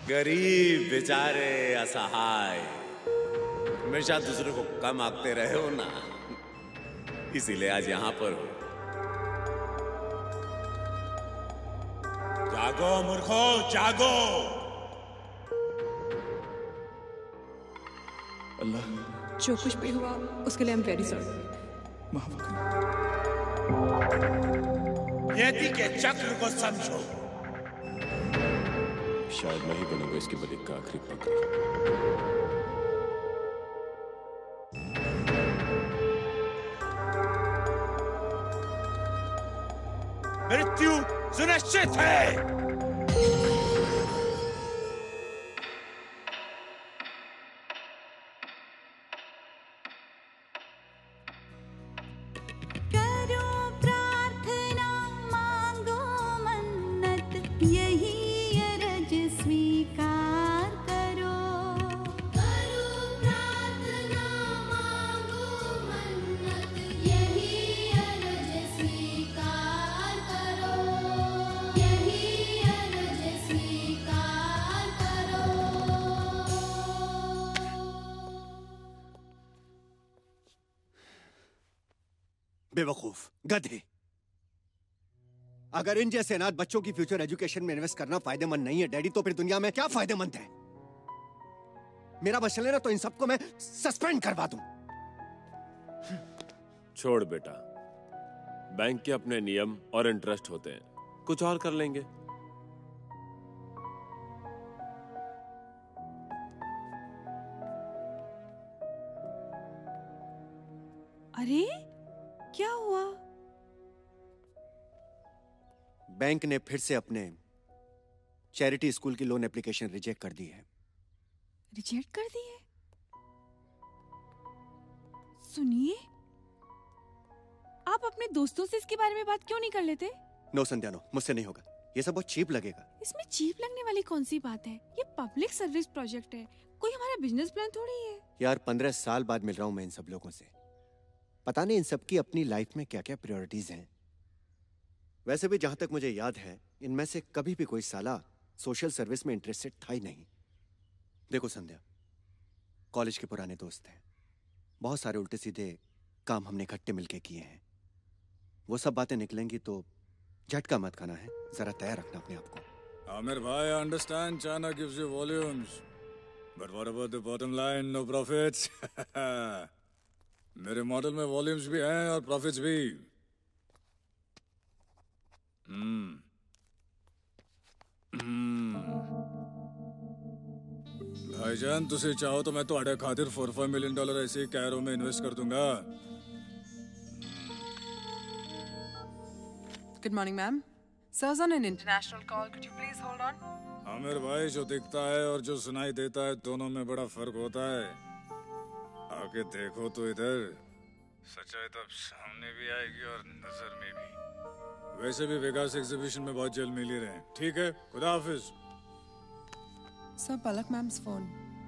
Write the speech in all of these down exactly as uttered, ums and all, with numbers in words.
गरीब बेचारे असहाय हमेशा दूसरे को कम आंकते रहे हो ना, इसीलिए आज यहां पर हो। जागो मूर्खो, जागो। अल्लाह, जो कुछ भी हुआ उसके लिए आई एम वेरी सॉरी। माफ कर। नियति के चक्र को समझो। शायद मैं ही बनूंगा इसके मलिक का आखिरी पकड़। मृत्यु सुनिश्चित है। बेवकूफ, गधे। अगर इन जैसे अनाथ बच्चों की फ्यूचर एजुकेशन में इन्वेस्ट करना फायदेमंद नहीं है डैडी, तो फिर दुनिया में क्या फायदेमंद है? मेरा बस चले ना तो इन सबको मैं सस्पेंड करवा दूं। छोड़ बेटा, बैंक के अपने नियम और इंटरेस्ट होते हैं, कुछ और कर लेंगे। अरे क्या हुआ? बैंक ने फिर से अपने चैरिटी स्कूल की लोन एप्लीकेशन रिजेक्ट कर दी है। रिजेक्ट कर दी है? सुनिए, आप अपने दोस्तों से इसके बारे में बात क्यों नहीं कर लेते? नो संध्या, नो, मुझसे नहीं होगा। ये सब बहुत चीप लगेगा। इसमें चीप लगने वाली कौन सी बात है? ये पब्लिक सर्विस प्रोजेक्ट है, कोई हमारा बिजनेस प्लान थोड़ी है। यार, पंद्रह साल बाद मिल रहा हूं मैं इन सब लोगों से। पता नहीं इन सब की अपनी लाइफ में क्या क्या प्रायोरिटीज हैं। वैसे भी जहां तक मुझे याद है, इनमें से कभी भी कोई साला सोशल सर्विस में इंटरेस्टेड था ही नहीं। देखो संध्या, कॉलेज के पुराने दोस्त हैं, बहुत सारे उल्टे सीधे काम हमने इकट्ठे मिलके किए हैं। वो सब बातें निकलेंगी तो झटका मत खाना है, जरा तैयार रखना अपने आप को। आमिर भाई, I understand China gives you volumes, but what about the bottom line? No profits. मेरे मॉडल में वॉल्यूम्स भी हैं और प्रॉफिट्स भी। हम्म हम्म भाईजान, तुसी चाहो तो मैं तुम्हारे खातिर फोर फाइव मिलियन डॉलर ऐसे ही कैरो में इन्वेस्ट कर दूंगा। Good morning, ma'am. Sir's on an international call. Could you please hold on? Aamir भाई, जो दिखता है और जो सुनाई देता है दोनों में बड़ा फर्क होता है। आके देखो तो इधर, सच्चाई तो सामने भी आएगी और नजर में भी। वैसे भी वेगास एग्जीबिशन में बहुत जल्द मिल ही रहे हैं। ठीक है, खुदा हाफिज। Sir, Palak ma'am's phone.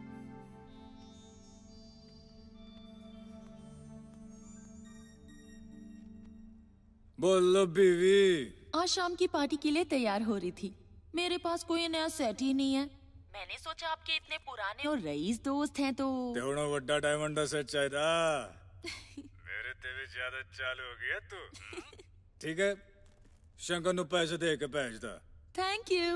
बोलो बीवी। आज शाम की पार्टी के लिए तैयार हो रही थी। मेरे पास कोई नया सेट ही नहीं है। मैंने सोचा आपके इतने पुराने और रईस दोस्त हैं तो तेवड़ा वड्डा डायमंड का सेट चाहिए था। मेरे ते भी ज्यादा चालू हो गया तू। ठीक है, शंकर नु पैसे दे के भेज दा। Thank you.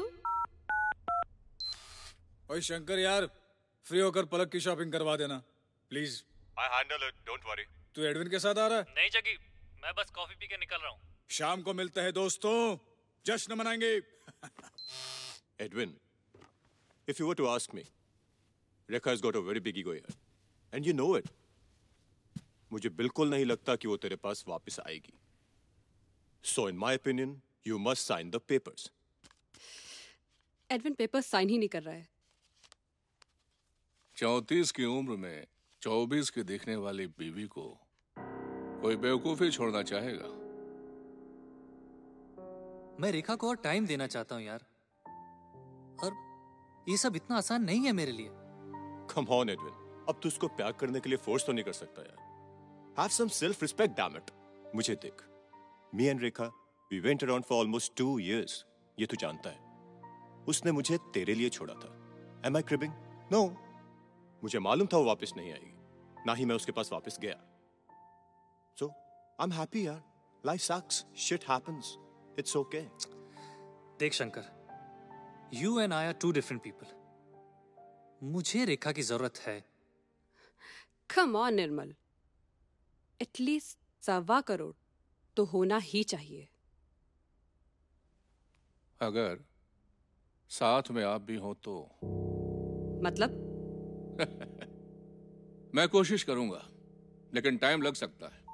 ओए शंकर यार, फ्री होकर पलक की शॉपिंग करवा देना please. I handle it, don't worry. तू एडविन के साथ आ रहा है? नहीं जगी, मैं बस कॉफी पी के निकल रहा हूँ। शाम को मिलते हैं दोस्तों, जश्न मनाएंगे। Edwin, if you were to ask me, Rekha has got a very big ego here, and you know it. मुझे बिल्कुल नहीं लगता कि वो तेरे पास वापस आएगी। So in my opinion, you must sign the papers. Edwin papers sign ही नहीं कर रहा है। चौंतीस की उम्र में चौबीस की दिखने वाली बीवी को कोई बेवकूफी छोड़ना चाहेगा? मैं रेखा को और टाइम देना चाहता हूँ यार, और ये सब इतना आसान नहीं है मेरे लिए। Come on, Edwin. अब तू उसको प्यार करने के लिए फोर्स तो नहीं कर सकता यार। Have some self-respect, damn it. मुझे देख, me and Rekha, we went around for almost two years. ये तू जानता है। उसने मुझे तेरे लिए छोड़ा था, Am I cribbing? No. मुझे मालूम था वो वापस नहीं आएगी, ना ही मैं उसके पास वापस गया. So, I'm happy यार. Life sucks. Shit happens. It's okay. देख Shankar, you and I are two different people. मुझे रेखा की जरूरत है. Come on Nirmal. At least सवा करोड़ तो होना ही चाहिए. अगर साथ में आप भी हो तो. मतलब? मैं कोशिश करूंगा, लेकिन टाइम लग सकता है.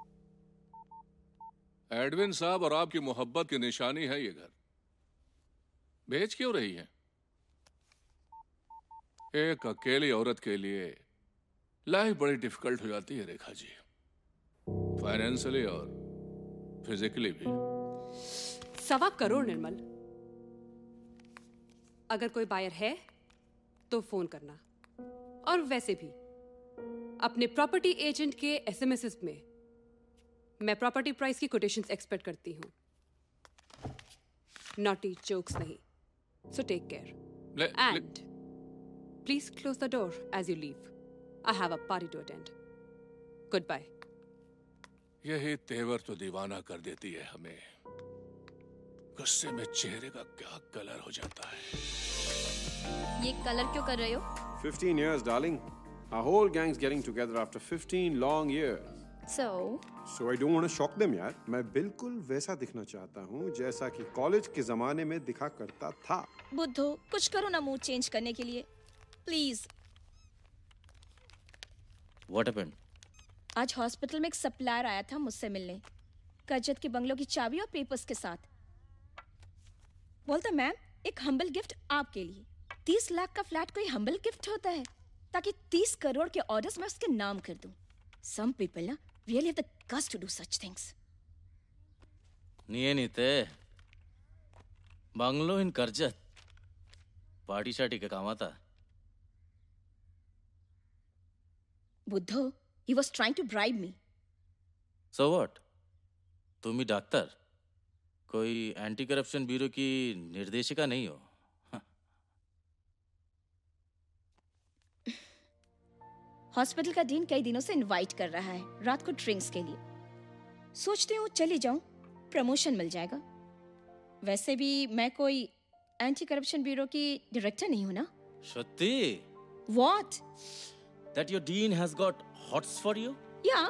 एडविन साहब और आपकी मोहब्बत की निशानी है ये घर. बेच क्यों रही है? एक अकेली औरत के लिए लाइफ बड़ी डिफिकल्ट हो जाती है रेखा जी, फाइनेंशियली और फिजिकली भी. सवा करोड़ निर्मल. अगर कोई बायर है तो फोन करना. और वैसे भी अपने प्रॉपर्टी एजेंट के एसएमएस में मैं प्रॉपर्टी प्राइस की कोटेशंस एक्सपेक्ट करती हूं. नॉटी जोक्स नहीं. So take care and please close the door as you leave. I have a party to attend. Good bye. यही तेवर तो दीवाना कर देती है हमें. गुस्से में चेहरे का क्या कलर हो जाता है. ये कलर क्यों कर रहे हो? fifteen years, darling. Our whole gang's getting together after fifteen long years. So? So I don't want to shock them, यार. मैं बिल्कुल वैसा दिखना चाहता हूँ जैसा कि कॉलेज के जमाने में दिखा करता था. बुद्धो, कुछ करो ना मूड चेंज करने के लिए. प्लीज. What happened? आज हॉस्पिटल में एक सप्लायर आया था मुझसे मिलने, कजत के बंगलों की चाबी और पेपर्स के साथ. बोलता मैम, एक हम्बल गिफ्ट आपके लिए. तीस लाख का फ्लैट कोई हम्बल गिफ्ट होता है, ताकि तीस करोड़ के ऑर्डर्स मैं उसके नाम कर दूं. Some people ना really have the guts to do such things. नहीं नीते बंगलो इन कर्जत पार्टी शार्टी के काम आता. बुद्धो, he was trying to bribe me. So what? तुम ही डॉक्टर, कोई एंटी करप्शन ब्यूरो की निर्देशिका नहीं हो. हॉस्पिटल का डीन कई दिनों से इनवाइट कर रहा है रात को ड्रिंक्स के लिए. सोचती हूँ चली जाऊं, प्रमोशन मिल जाएगा. वैसे भी मैं कोई एंटी करप्शन ब्यूरो की डायरेक्टर नहीं हूं ना. Satti. What? That your dean has got hots for you? Yeah.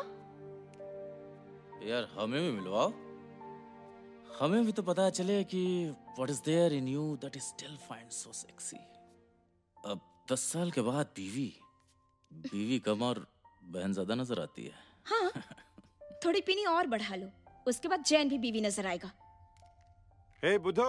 यार हमें भी मिलवाओ. हमें भी तो पता चले कि what is there in you that is still finds so sexy. अब दस साल के बाद बीवी बीवी कम और बहन ज्यादा नजर आती है. हाँ, थोड़ी पीनी और बढ़ा लो, उसके बाद जैन भी बीवी नजर आएगा. Hey बुद्धो.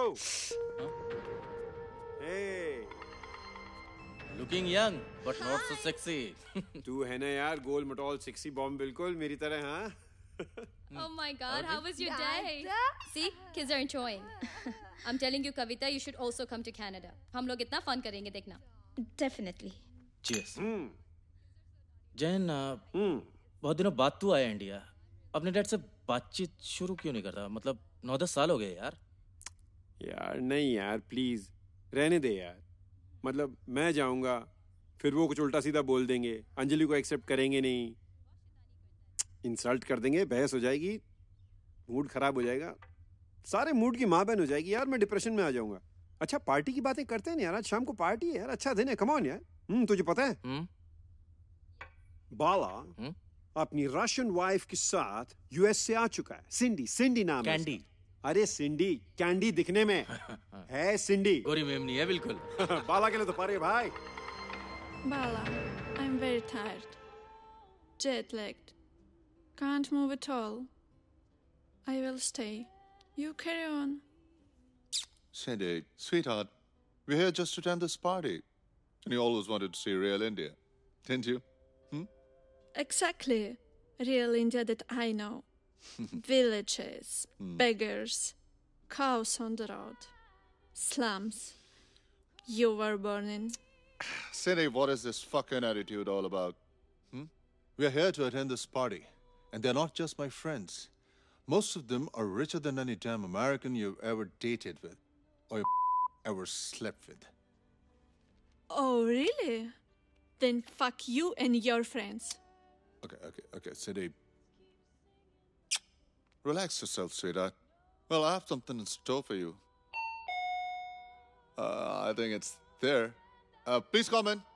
Hey. Looking young but not so sexy. तू है ना यार गोल मटोल सेक्सी बॉम्ब बिल्कुल मेरी तरह. हाँ. Oh my God, how was your day? See, kids are enjoying. I'm telling you, Kavita, you should also come to Canada. हम लोग इतना fun करेंगे देखना. Definitely. Cheers. जैन, बहुत दिनों बाद तू आया इंडिया. अपने डैड से बातचीत शुरू क्यों नहीं करता? मतलब नौ दस साल हो गए यार. यार नहीं यार, प्लीज रहने दे यार. मतलब मैं जाऊंगा, फिर वो कुछ उल्टा सीधा बोल देंगे, अंजलि को एक्सेप्ट करेंगे नहीं, इंसल्ट कर देंगे, बहस हो जाएगी, मूड खराब हो जाएगा, सारे मूड की माँ बहन हो जाएगी यार. मैं डिप्रेशन में आ जाऊंगा. अच्छा पार्टी की बातें करते हैं यार, आज शाम को पार्टी है यार, अच्छा दिन है, कम ऑन यार. हम्म तुझे पता है हुँ? बाला हुँ? अपनी रशियन वाइफ के साथ यूएस से आ चुका है. सिंडी, सिंडी नाम है. कैंडी. अरे सिंडी, कैंडी दिखने में है सिंडी. गोरी मेमनी है बिल्कुल. बाला के लिए तो पारे भाई. Bala, I'm very tired. Jet-lagged. Can't move at all. I will stay. You carry on. Cindy, sweetheart, we're here just to attend this party. And you always wanted to see real India, didn't you? Hmm? Exactly. Real India that I know. Villages, Hmm. beggars, cows on the road, slums. You were born in. Cindy, what is this fucking attitude all about? Hmm? We're here to attend this party. And they're not just my friends. Most of them are richer than any damn American you've ever dated with. Or ever slept with. Oh, really? Then fuck you and your friends. Okay, okay, okay, Sidi. Relax yourself, sweetheart. Well, I have something in store for you. Uh, I think it's there. Uh, please come in.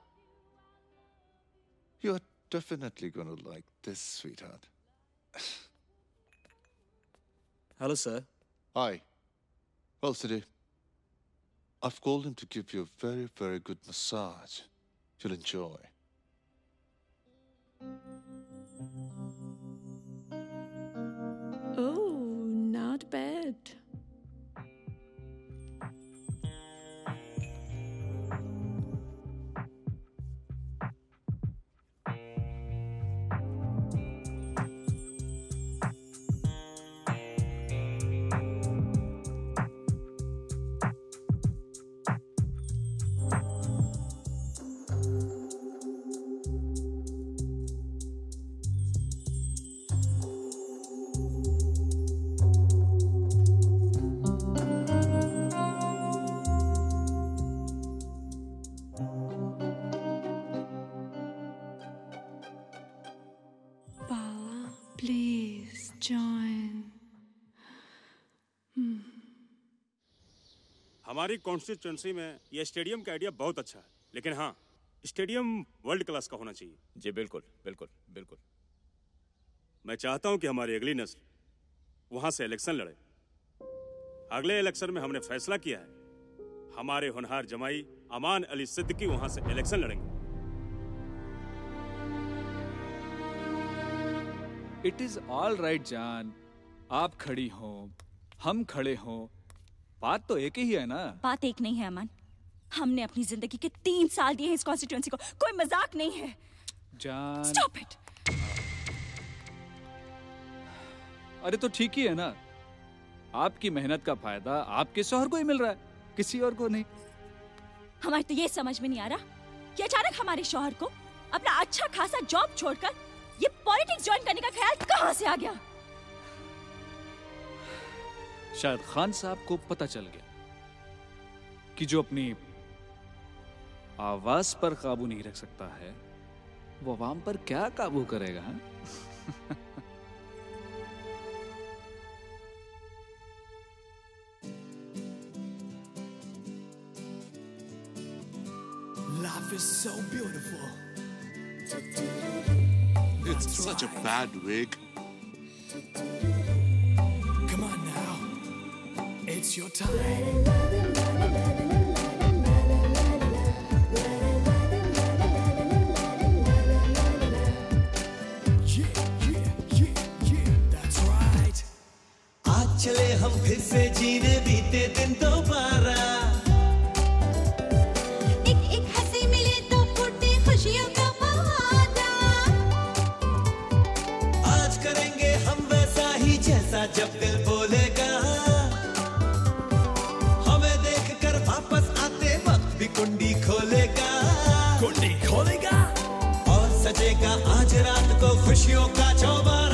You're definitely going to like this, sweetheart. Hello, sir. Hi. Well, Sidi, I've called him to give you a very, very good massage. You'll enjoy. Oh, not bad. Please join. Hmm. हमारी constituency में यह stadium का idea बहुत अच्छा है, लेकिन हाँ, stadium world class का होना चाहिए। जी बिल्कुल, बिल्कुल, बिल्कुल। मैं चाहता हूं कि हमारी अगली नस्ल वहां से इलेक्शन लड़े। अगले इलेक्शन में हमने फैसला किया है, हमारे होनहार जमाई अमान अली सिद्दीकी वहां से इलेक्शन लड़ेंगे। इट इज ऑल राइट जान, आप खड़ी हो, हम खड़े हो, बात तो एक ही है ना। बात एक नहीं है अमन, हमने अपनी जिंदगी के तीन साल दिए हैं इस कॉन्स्टिट्यूएंसी को, कोई मजाक नहीं है। जान स्टॉप इट। अरे तो ठीक ही है ना, आपकी मेहनत का फायदा आपके शौहर को ही मिल रहा है, किसी और को नहीं। हमारे तो ये समझ में नहीं आ रहा कि अचानक हमारे शौहर को अपना अच्छा खासा जॉब छोड़कर ये पॉलिटिक्स ज्वाइन करने का ख्याल कहां से आ गया। शायद खान साहब को पता चल गया कि जो अपनी आवाज पर काबू नहीं रख सकता है वो अवाम पर क्या काबू करेगा। हा? Life is so beautiful. It's such a bad wig. Come on now, it's your time. आज चले हम फिर से जीने बीते दिन दोबारा, एक एक हंसी मिले तो फूटे खुशियों का फव्वारा। आज करेंगे हम वैसा ही जैसा जब दिल बोलेगा, हमें देखकर वापस आते वक्त भी कुंडी खोलेगा, कुंडी खोलेगा और सजेगा आज रात को खुशियों का चौबारा।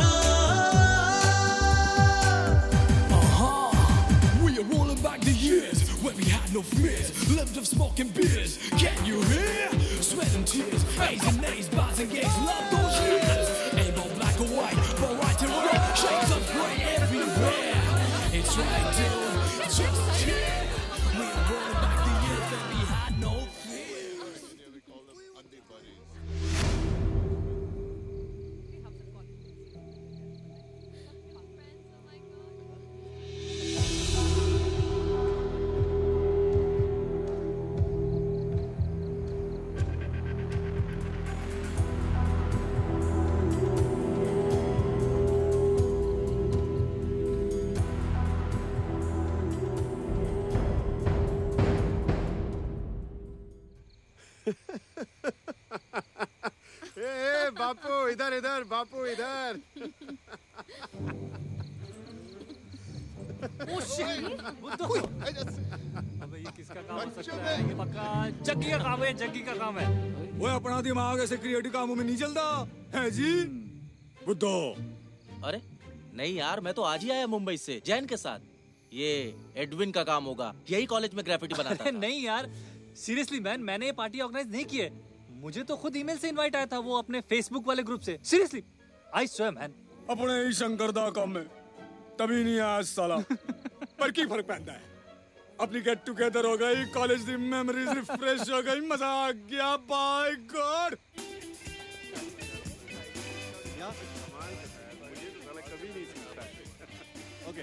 When we had no fears, lived of smoking beers. Can you hear? Sweat and tears, A's and A's, bars and gays, love those years. Ain't no black or white, but right and wrong, shades of grey everywhere. It's right, dude, just here. We are rolling back the years that we had no fears. ए, बापू इधर इधर, बापू इधर। अबे ये किसका काम हो सकता है? ये पक्का जग्गी का काम है, जग्गी का काम है। वो अपना दिमाग ऐसे क्रिएटिव कामों में नहीं चलता है जी बुद्धो। अरे नहीं यार, मैं तो आज ही आया मुंबई से जैन के साथ। ये एडविन का काम होगा, यही कॉलेज में ग्राफिटी बनाता था। नहीं यार, सीरियसली मैन, मैंने ये पार्टी ऑर्गेनाइज नहीं की है। मुझे तो खुद ईमेल से इनवाइट आया था, वो अपने फेसबुक वाले ग्रुप से। Seriously, I swear man. अपने ही शंकर दा काम में तभी नहीं आया साला। पर की फर्क पैंदा है, अपनी गेट टुगेदर हो गई, कॉलेज दी मेमोरीज रिफ्रेश हो गई, मजा आ गया। By God. Okay.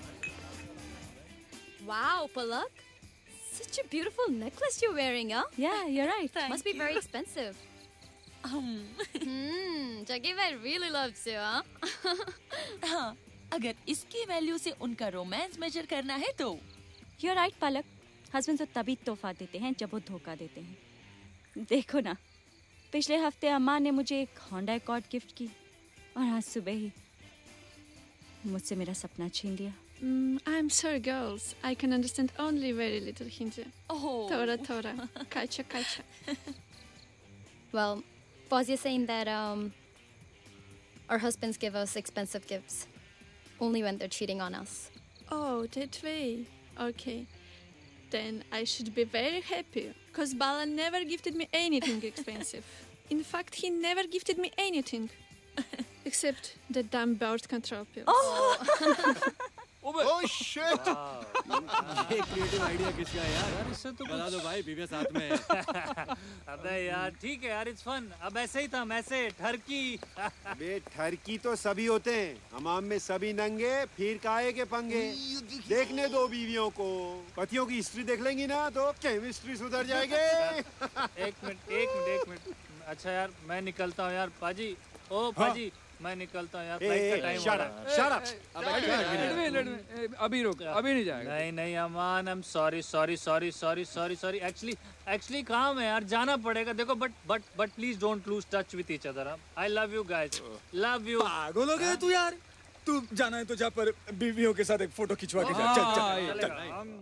Wow, Palak. Such a beautiful necklace you're wearing, huh? Yeah, you're right. Thank Must be you. very expensive. Um. Hmm, Jaggi Bhai really loves you, huh? हाँ, अगर इसकी value से उनका रोमांस मेजर करना है तो You're right, Palak. Husband तो तभी तोहफा देते हैं जब वो धोखा देते हैं। देखो ना, पिछले हफ्ते अम्मा ने मुझे एक होंडा अकॉर्ड गिफ्ट की और आज सुबह ही मुझसे मेरा सपना छीन लिया। Mm, I'm sorry, girls. I can understand only very little Hindi. Oh. Tora, tora. Kacha, kacha. Well, Fauzia's saying that um, our husbands give us expensive gifts only when they're cheating on us. Oh, that way. Okay. Then I should be very happy, because Bala never gifted me anything expensive. In fact, he never gifted me anything. Except the damn birth control pills. Oh! Oh shit! ये creative idea किसका है यार? इससे तो बता दो भाई, बीवी साथ में है। अबे यार ठीक है यार, इट्स फन। अब ऐसे ही था, मैसे ठरकी। बे ठरकी तो सभी होते हैं, हमाम में सभी नंगे, फिर काहे के पंगे। देखने दो बीवियों को, पतियों की हिस्ट्री देख लेंगी ना तो केमिस्ट्री सुधर जाएगी। एक मिनट एक मिनट एक मिनट अच्छा यार, मैं निकलता हूँ यार पाजी। ओ पाजी, मैं निकलता हूँ यार, फ्लाइट का टाइम हो रहा है। अभी रुक, अभी नहीं जाएगा। नहीं नहीं Aman, I am sorry sorry sorry sorry sorry sorry actually actually काम है यार, जाना पड़ेगा। देखो but but but please don't lose touch with each other. I love you guys, love you. पागल हो गया तू यार? तू जाना है तो जा, पर बीवियों के साथ एक फोटो खिंचवा के जा। चल चल चल।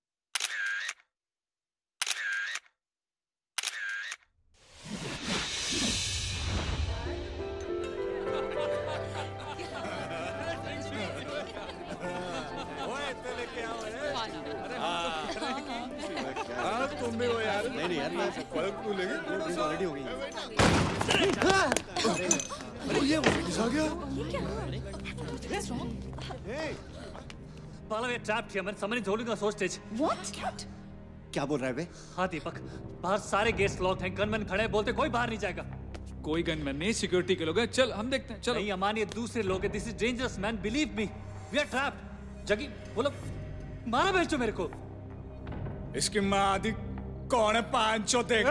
तुम भी हो यार? नहीं नहीं यार, मैं पलक तू लेके ऑलरेडी हो गई। अरे ये वापस आ गया। Pala, we're trapped here, man. Someone is holding us hostage. What? क्या बोल रहा है बे? हाँ दीपक, बाहर सारे गेट्स लॉक हैं, गनमैन खड़े हैं, बोलते कोई बाहर नहीं जाएगा। कोई गनमैन नहीं, सिक्योरिटी के लोग हैं। चल हम देखते हैं, चलो। नहीं अमान, ये दूसरे लोग हैं। This is dangerous man, believe me, we are trapped. Jaggi बोलो, मारा भेजो मेरे को। इसकी माँ दी कौन है? पांचों देखो।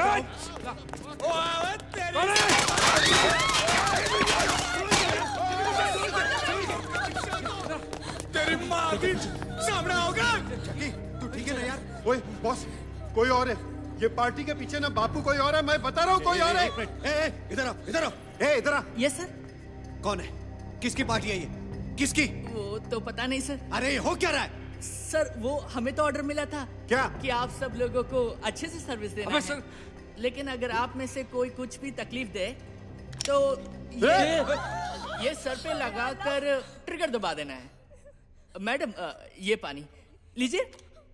तेरी माँ दी सामने होगा। तू ठीक है ना यार? ओए बॉस, कोई और है ये पार्टी के पीछे ना। बापू कोई और है, मैं बता रहा हूँ कोई और है। इधर आओ, इधर आओ। ए इधर आ। Yes sir. कौन है? किसकी पार्टी है ये? किसकी? वो तो पता नहीं सर। अरे हो क्या रहा है? सर वो हमें तो ऑर्डर मिला था क्या कि आप सब लोगों को अच्छे से सर्विस देना है। सर लेकिन अगर आप में से कोई कुछ भी तकलीफ दे तो ये ये सर पे लगाकर ट्रिगर दबा देना है। मैडम ये पानी लीजिए।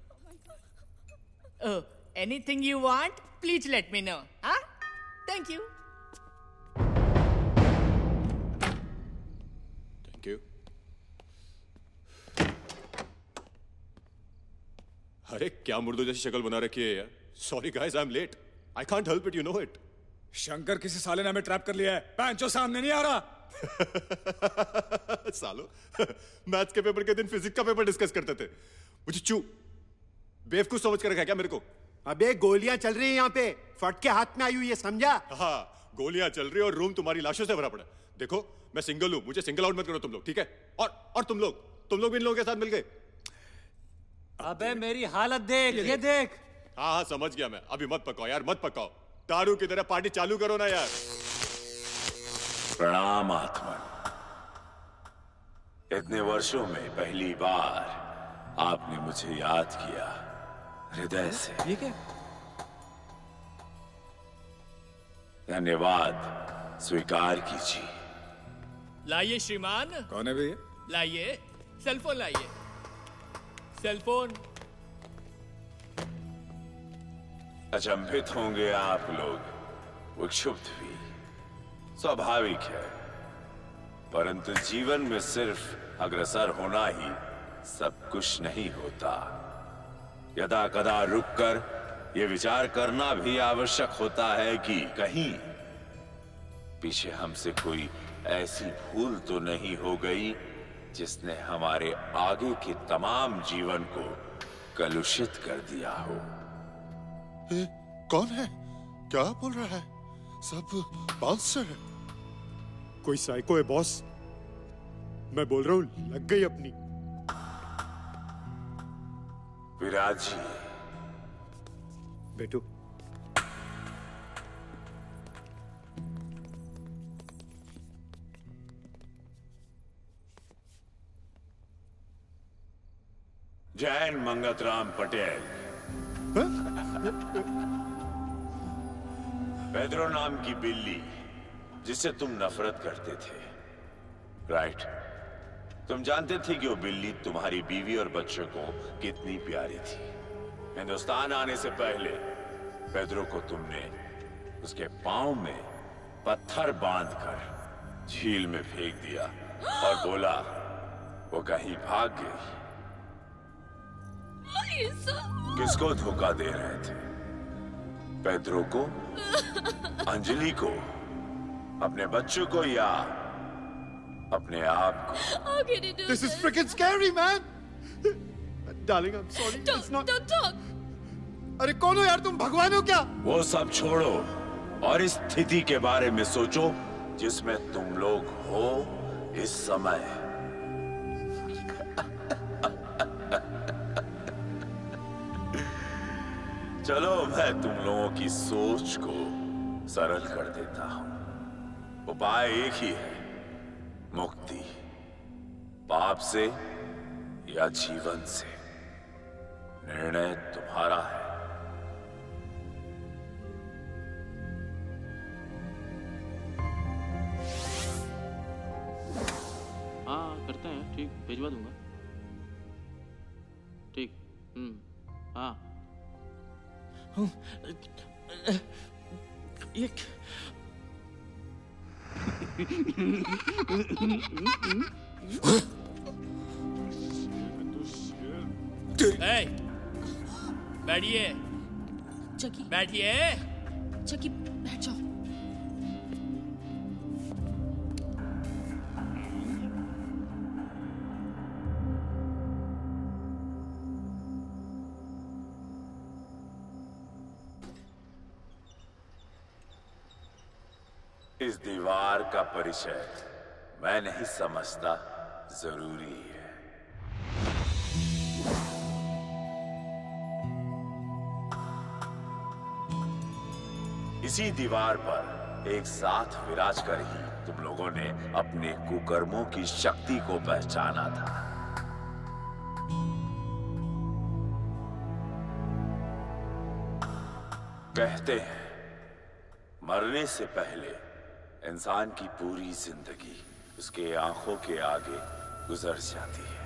Anything you want please let me know. हाँ थैंक यू। Thank you. अरे क्या मुर्दों जैसी शक्ल बना रखी है यार। Sorry guys, I am late. I can't help it, you know it. Shankar किसी साले ने हमें ट्रैप कर लिया है। पैंचो सामने नहीं आ रहा। सालो, मैथ्स के पेपर के दिन फिजिक्स का पेपर डिस्कस करते थे। मुझे चू बेवकूफ समझ कर रखा है क्या मेरे को? अबे गोलियां चल रही हैं यहाँ पे, फट के हाथ में आई हुई है, समझा? हाँ, गोलियां चल रही है और रूम तुम्हारी लाशों से भरा पड़ा। देखो मैं सिंगल हूं, मुझे सिंगल आउट मत करो तुम लोग, ठीक है? और और तुम लोग तुम लोग भी इन लोगों के साथ मिल गए। अबे मेरी हालत देख, ये देख। हाँ हाँ समझ गया मैं। अभी मत पकाओ यार, मत पकाओ। दारू की तरह पार्टी चालू करो ना यार। प्रणाम आत्मन। इतने वर्षों में पहली बार आपने मुझे याद किया हृदय से। ठीक है, धन्यवाद स्वीकार कीजिए। लाइए श्रीमान। कौन है भैया? लाइए सेलफोन, लाइए सेलफोन। अचंभित होंगे आप लोग, विक्षुब्ध भी, स्वाभाविक है। परंतु जीवन में सिर्फ अग्रसर होना ही सब कुछ नहीं होता। यदा कदा रुककर ये विचार करना भी आवश्यक होता है कि कहीं पीछे हमसे कोई ऐसी भूल तो नहीं हो गई जिसने हमारे आगे के तमाम जीवन को कलुषित कर दिया हो। ए, कौन है? क्या बोल रहा है? सब बाउंसर है। कोई साइको है बॉस। मैं बोल रहा हूं लग गई अपनी। विराज जी, बैठो। जैन मंगतराम पटेल। पेड्रो नाम की बिल्ली जिससे तुम नफरत करते थे, राइट? तुम जानते थे कि वो बिल्ली तुम्हारी बीवी और बच्चों को कितनी प्यारी थी। हिंदुस्तान आने से पहले पेड्रो को तुमने उसके पांव में पत्थर बांधकर झील में फेंक दिया और बोला वो कहीं भाग गई। किसको धोखा दे रहे थे? पेड्रो को, अंजलि को, अपने बच्चों को या अपने आप को? This is freaking scary, man. Darling, I'm sorry. Don't, It's not... don't talk. अरे कौन हो यार तुम? भगवान हो क्या? वो सब छोड़ो और इस स्थिति के बारे में सोचो जिसमें तुम लोग हो इस समय। चलो मैं तुम लोगों की सोच को सरल कर देता हूं। उपाय एक ही है, मुक्ति। पाप से या जीवन से, निर्णय तुम्हारा है। हाँ करते हैं, ठीक, भिजवा दूंगा। ठीक, हम्म, हाँ। ये Hey, बैठिए। चकी बैठिए। चकी बैठ जाओ। इस दीवार का परिचय मैं नहीं समझता जरूरी है। इसी दीवार पर एक साथ विराज कर ही तुम लोगों ने अपने कुकर्मों की शक्ति को पहचाना था। कहते हैं मरने से पहले इंसान की पूरी जिंदगी उसके आंखों के आगे गुजर जाती है।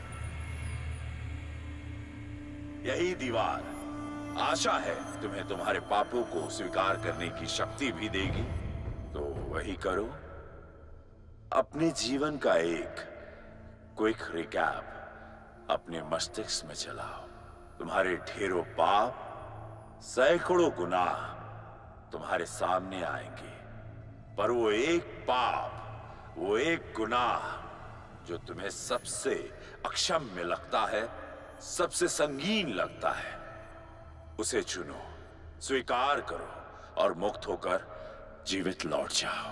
यही दीवार आशा है तुम्हें तुम्हारे पापों को स्वीकार करने की शक्ति भी देगी। तो वही करो, अपने जीवन का एक क्विक रिकैप अपने मस्तिष्क में चलाओ। तुम्हारे ढेरों पाप, सैकड़ों गुनाह तुम्हारे सामने आएंगे, पर वो एक पाप, वो एक गुनाह जो तुम्हें सबसे अक्षम्य लगता है, सबसे संगीन लगता है, उसे चुनो, स्वीकार करो और मुक्त होकर जीवित लौट जाओ।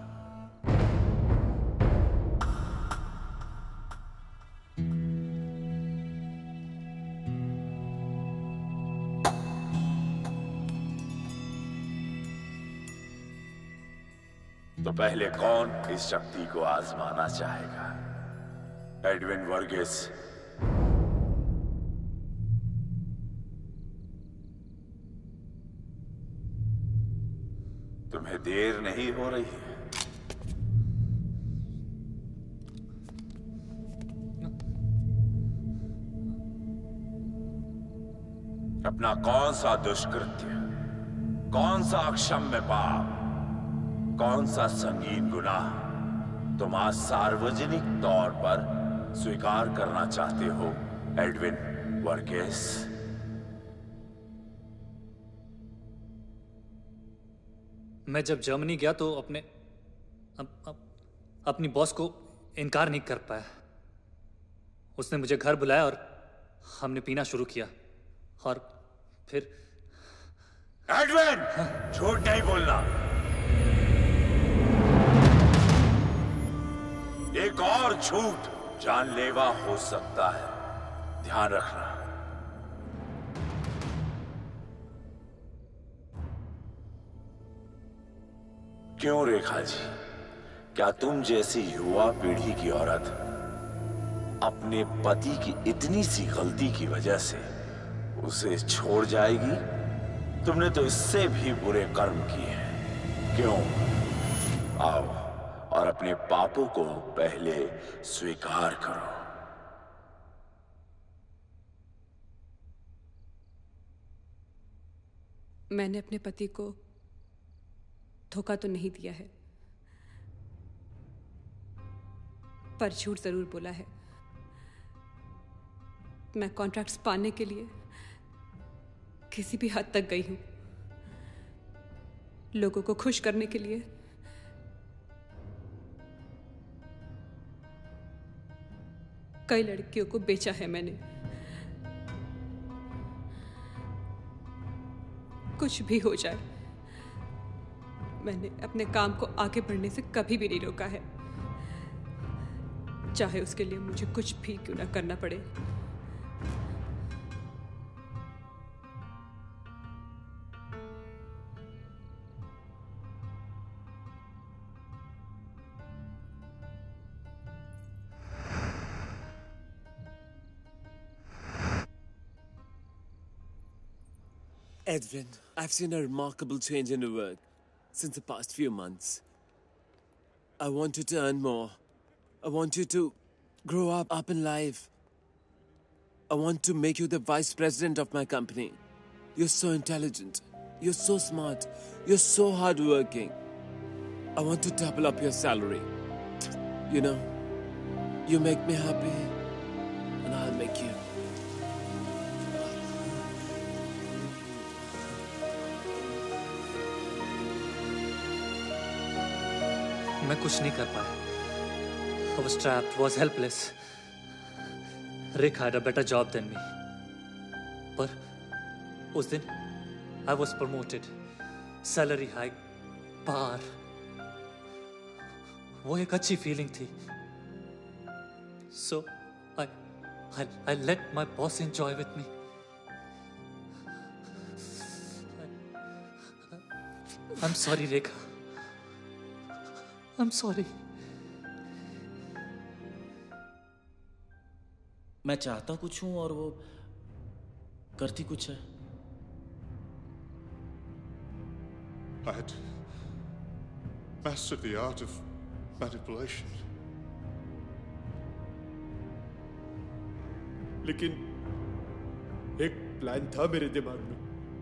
तो पहले कौन इस शक्ति को आजमाना चाहेगा? एडविन वर्गीस। तुम्हें देर नहीं हो रही है? अपना कौन सा दुष्कृत्य कौन सा अक्षम्य पाप, कौन सा संगीन गुनाह तुम आज सार्वजनिक तौर पर स्वीकार करना चाहते हो एडविन वर्गीस? मैं जब जर्मनी गया तो अपने अप, अप, अपनी बॉस को इनकार नहीं कर पाया। उसने मुझे घर बुलाया और हमने पीना शुरू किया और फिर एडविन, झूठ नहीं बोलना। एक और झूठ जानलेवा हो सकता है, ध्यान रखना। क्यों रेखा जी, क्या तुम जैसी युवा पीढ़ी की औरत अपने पति की इतनी सी गलती की वजह से उसे छोड़ जाएगी? तुमने तो इससे भी बुरे कर्म किए हैं। क्यों? आओ और अपने पापों को पहले स्वीकार करो। मैंने अपने पति को धोखा तो नहीं दिया है, पर झूठ जरूर बोला है। मैं कॉन्ट्रैक्ट्स पाने के लिए किसी भी हद तक गई हूं, लोगों को खुश करने के लिए कई लड़कियों को बेचा है मैंने। कुछ भी हो जाए, मैंने अपने काम को आगे बढ़ने से कभी भी नहीं रोका है, चाहे उसके लिए मुझे कुछ भी क्यों ना करना पड़े। Edwin, I've seen a remarkable change in your work since the past few months. I want you to earn more. I want you to grow up, up in life. I want to make you the vice president of my company. You're so intelligent. You're so smart. You're so hardworking. I want to double up your salary. You know, you make me happy, and I'll make you. मैं कुछ नहीं कर पाया। I was trapped, was helpless. Rick had a better job than me. पर उस दिन I was promoted, salary hike, बार। वो एक अच्छी फीलिंग थी। So I, I, I let my boss enjoy with me. I'm sorry, Rekha. I'm sorry. मैं चाहता कुछ हूं और वो करती कुछ है। I had mastered the art of manipulation. लेकिन एक प्लान था मेरे दिमाग में।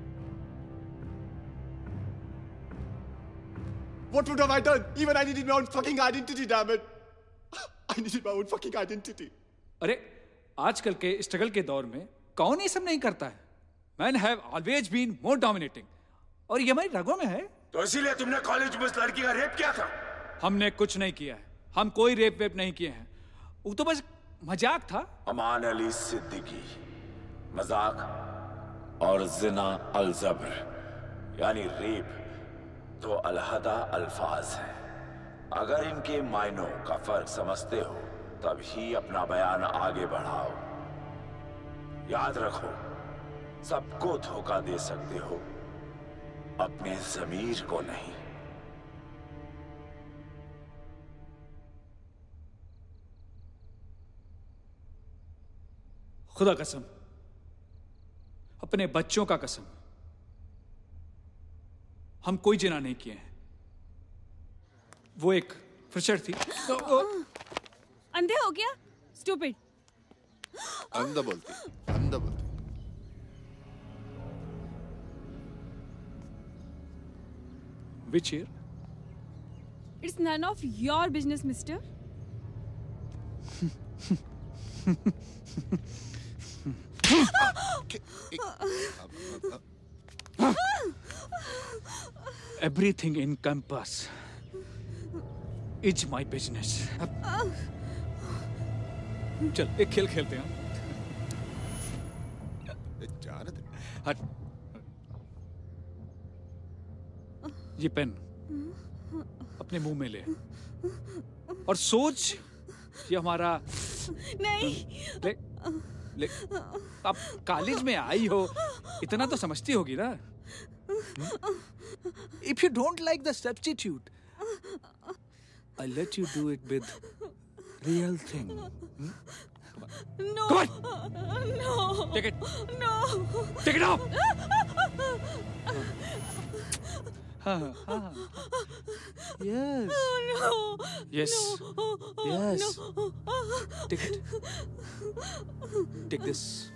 What would have I done? Even I needed my own fucking identity, damn it. I needed my own fucking identity. अरे आजकल के स्ट्रगल के दौर में कौन ये सब नहीं करता है? Men have always been more dominating. और ये हमारी रगों में है। तो इसीलिए तुमने कॉलेज में उस लड़की का रेप किया था? हमने कुछ नहीं किया है। हम कोई रेप वेप नहीं किए हैं। वो तो बस मजाक था। अमान अली सिद्दीकी, मजाक और जिना अल जबर यानी रेप तो अलहदा अल्फाज हैं। अगर इनके मायनों का फर्क समझते हो तब ही अपना बयान आगे बढ़ाओ। याद रखो, सबको धोखा दे सकते हो, अपने ज़मीर को नहीं। खुदा कसम, अपने बच्चों का कसम, हम कोई जिना नहीं किए हैं। वो एक फ्रेशर थी। तो वो... अंधे हो गया? स्टूपिड। अंधा बोलती, अंधा बोलती। Which year? It's none of your business, mister. Everything in campus is my business. चल एक खेल खेलते हैं. हट. ये पेन अपने मुंह में ले और सोच ये हमारा नहीं. ले, ले, अब कॉलेज में आई हो इतना तो समझती होगी ना. If you don't like the substitute, I'll let you do it with real thing. Hmm? No. Come on. No. Take it. No. Take it off. हाँ, हाँ. Yes. No. Yes. No. Yes. No. Take it. Take this.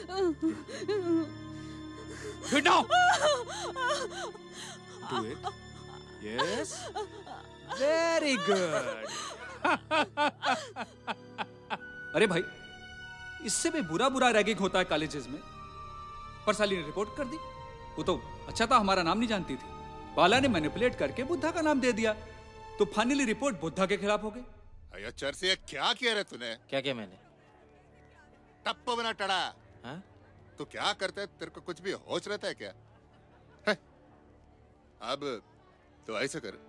Do it now. Do it. Yes. Very good. अरे भाई, इससे भी बुरा बुरा ragging होता है कॉलेजेस में. पर साली ने रिपोर्ट कर दी. वो तो अच्छा था हमारा नाम नहीं जानती थी. बाला ने मैनिपुलेट करके बुद्धा का नाम दे दिया. तो फाइनली रिपोर्ट बुद्धा के खिलाफ हो गई. अयो चर्सी क्या किया रे तूने? क्या किया मैंने? टप्पो बना टड़ा. हाँ? तो क्या करता है? तेरे को कुछ भी होश रहता है क्या? है? अब तो ऐसा कर,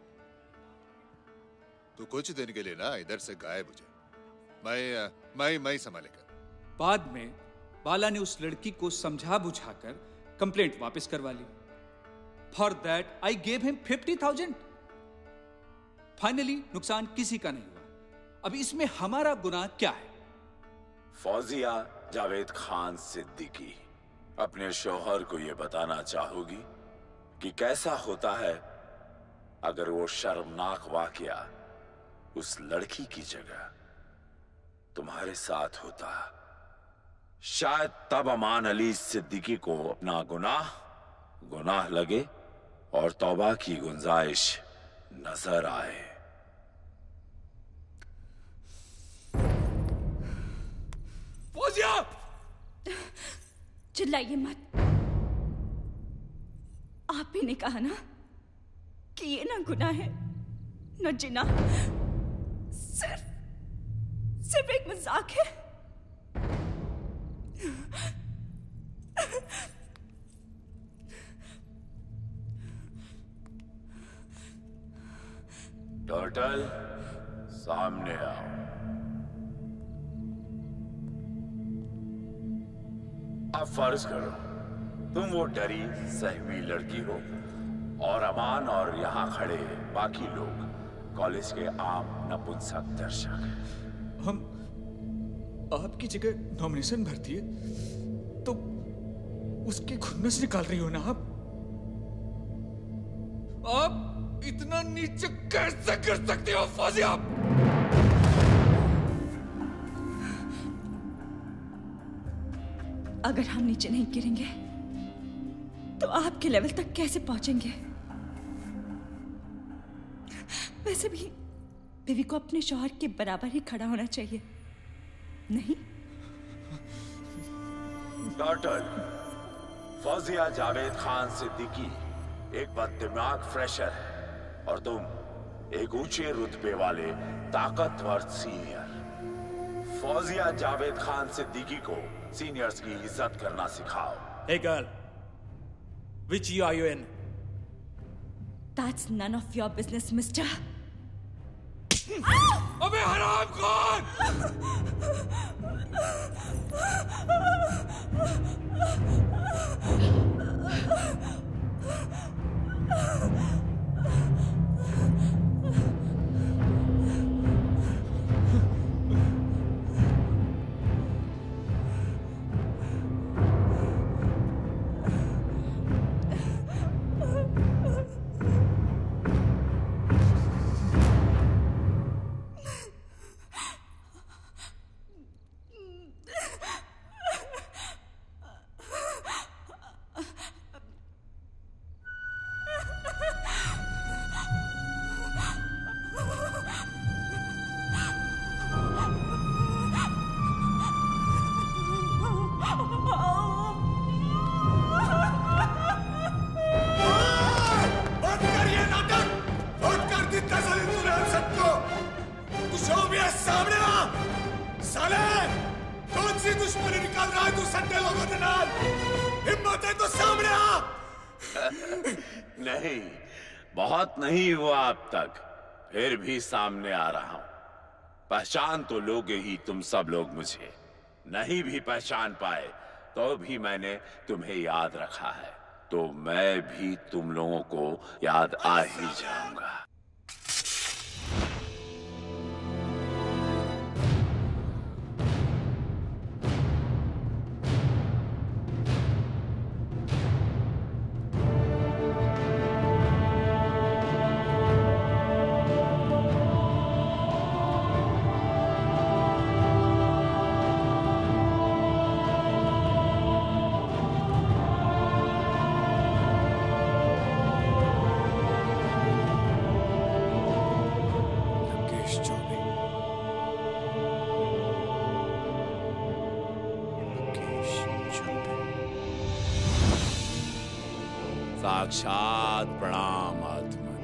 तू कुछ दिन के लिए ना इधर से गायब हो जा. मैं मैं मैं संभालेगा. बाद में बाला ने उस लड़की को समझा बुझाकर कंप्लेंट वापस करवा ली. For that I gave him fifty thousand. Finally नुकसान किसी का नहीं हुआ. अब इसमें हमारा गुनाह क्या है? फौजिया जावेद खान सिद्दीकी अपने शौहर को यह बताना चाहोगी कि कैसा होता है अगर वो शर्मनाक वाकया उस लड़की की जगह तुम्हारे साथ होता. शायद तब अमान अली सिद्दीकी को अपना गुनाह गुनाह लगे और तौबा की गुंजाइश नजर आए. फौजिया! चिल्लाइए मत. आप ही ने कहा ना कि ये ना गुनाह है न जिना, सिर्फ सिर्फ एक मजाक है. टर्टल, सामने आओ. अब फर्ज करो तुम वो डरी सहमी लड़की हो और अमान और यहाँ खड़े बाकी लोग कॉलेज के आम नपुंसक दर्शक. हम आपकी जगह नॉमिनेशन भरती है तो उसके खुन्नस निकाल रही हो ना आप? आप इतना नीचे कैसे कर सकते हो फौजिया? अगर हम नीचे नहीं गिरेंगे तो आपके लेवल तक कैसे पहुंचेंगे? वैसे भी बीवी को अपने शौहर के बराबर ही खड़ा होना चाहिए, नहीं? टर्टल, फौजिया जावेद खान सिद्दीकी एक बददिमाग फ्रेशर है और तुम एक ऊंचे रुतबे वाले ताकतवर सीनियर. फौजिया जावेद खान सिद्दीकी को सीनियर्स की इज्जत करना सिखाओ. Hey girl, which year are you in? That's none of your business, mister. अबे हरामखोर! चल रहा है तू संडे लोगों के नाल? हिम्मत है तो सामने आ। नहीं, बहुत नहीं हुआ अब तक, फिर भी सामने आ रहा हूं। पहचान तो लोगे ही तुम सब लोग मुझे। नहीं भी पहचान पाए तो भी मैंने तुम्हें याद रखा है, तो मैं भी तुम लोगों को याद आ ही जाऊंगा। साक्षात प्रणाम आत्मन।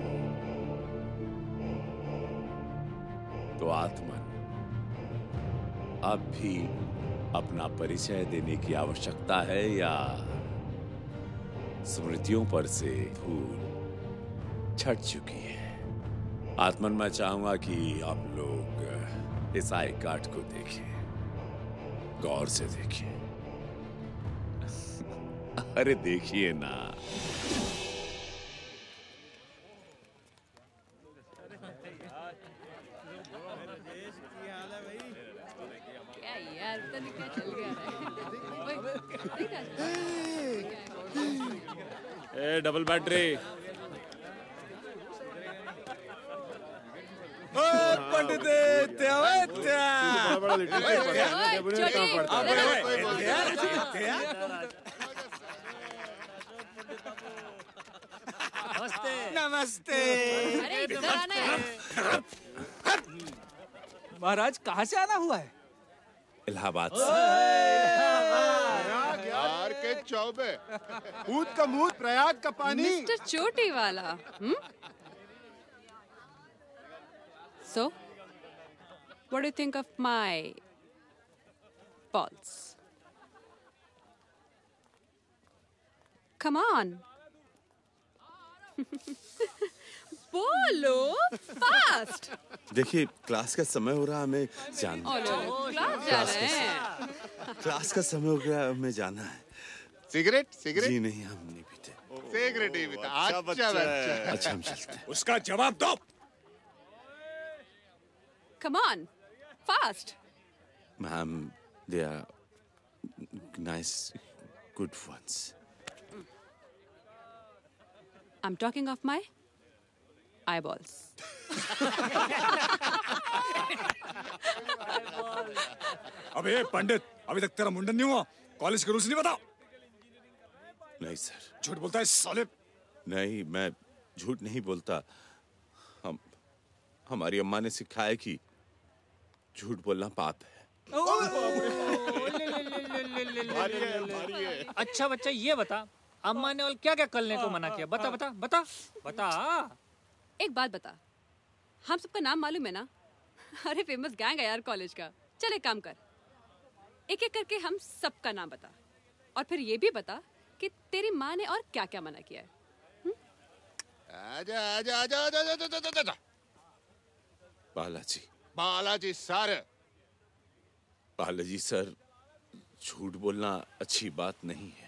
तो आत्मन, अब भी अपना परिचय देने की आवश्यकता है या स्मृतियों पर से धूल छट चुकी है? आत्मन, मैं चाहूंगा कि आप लोग इस आई कार्ड को देखें, गौर से देखें। अरे देखिए ना। क्या यार, पता नहीं क्या चल गया है। A double battery. पंडित नमस्ते। अरे इधर आना है। महाराज कहाँ से आना हुआ है? इलाहाबाद से। यार के चौबे। ऊद का मुंह, प्रयाग का पानी। मिस्टर चोटी वाला। Hmm? So, what do you think of my balls? Come on. बोलो फास्ट। देखिए, क्लास का समय हो रहा है, हमें जाना है। क्लास जा रहे हैं। क्लास का समय हो गया, हमें जाना है। सिगरेट सिगरेट जी नहीं, हम नहीं पीते। सिगरेट ही पीता। अच्छा अच्छा बच्चा है। बच्चा। अच्छा, हम चलते हैं। उसका जवाब दो। Come on, fast. Ma'am, they are nice, good ones. I'm talking of my eyeballs. अबे पंडित, अभी तक तेरा मुंडन नहीं हुआ? कॉलेज के रूल्स नहीं बताओ? नहीं सर। झूठ बोलता है साले। नहीं, मैं झूठ नहीं बोलता। हम हमारी अम्मा ने सिखाया कि झूठ बोलना पाप है। भारी है, भारी है। अच्छा बच्चा, ये बता, अम्मा ने और क्या क्या करने को मना किया? बता बता बता बता। एक बात बता, हम सबका नाम मालूम है ना? अरे फेमस गैंग है यार कॉलेज का। चल एक काम कर, एक एक करके हम सबका नाम बता, और फिर ये भी बता कि तेरी माँ ने और क्या क्या मना किया है। आजा आजा आजा आजा आजा आजा आजा। बालाजी। बालाजी सर। बालाजी सर, झूठ बोलना अच्छी बात नहीं है।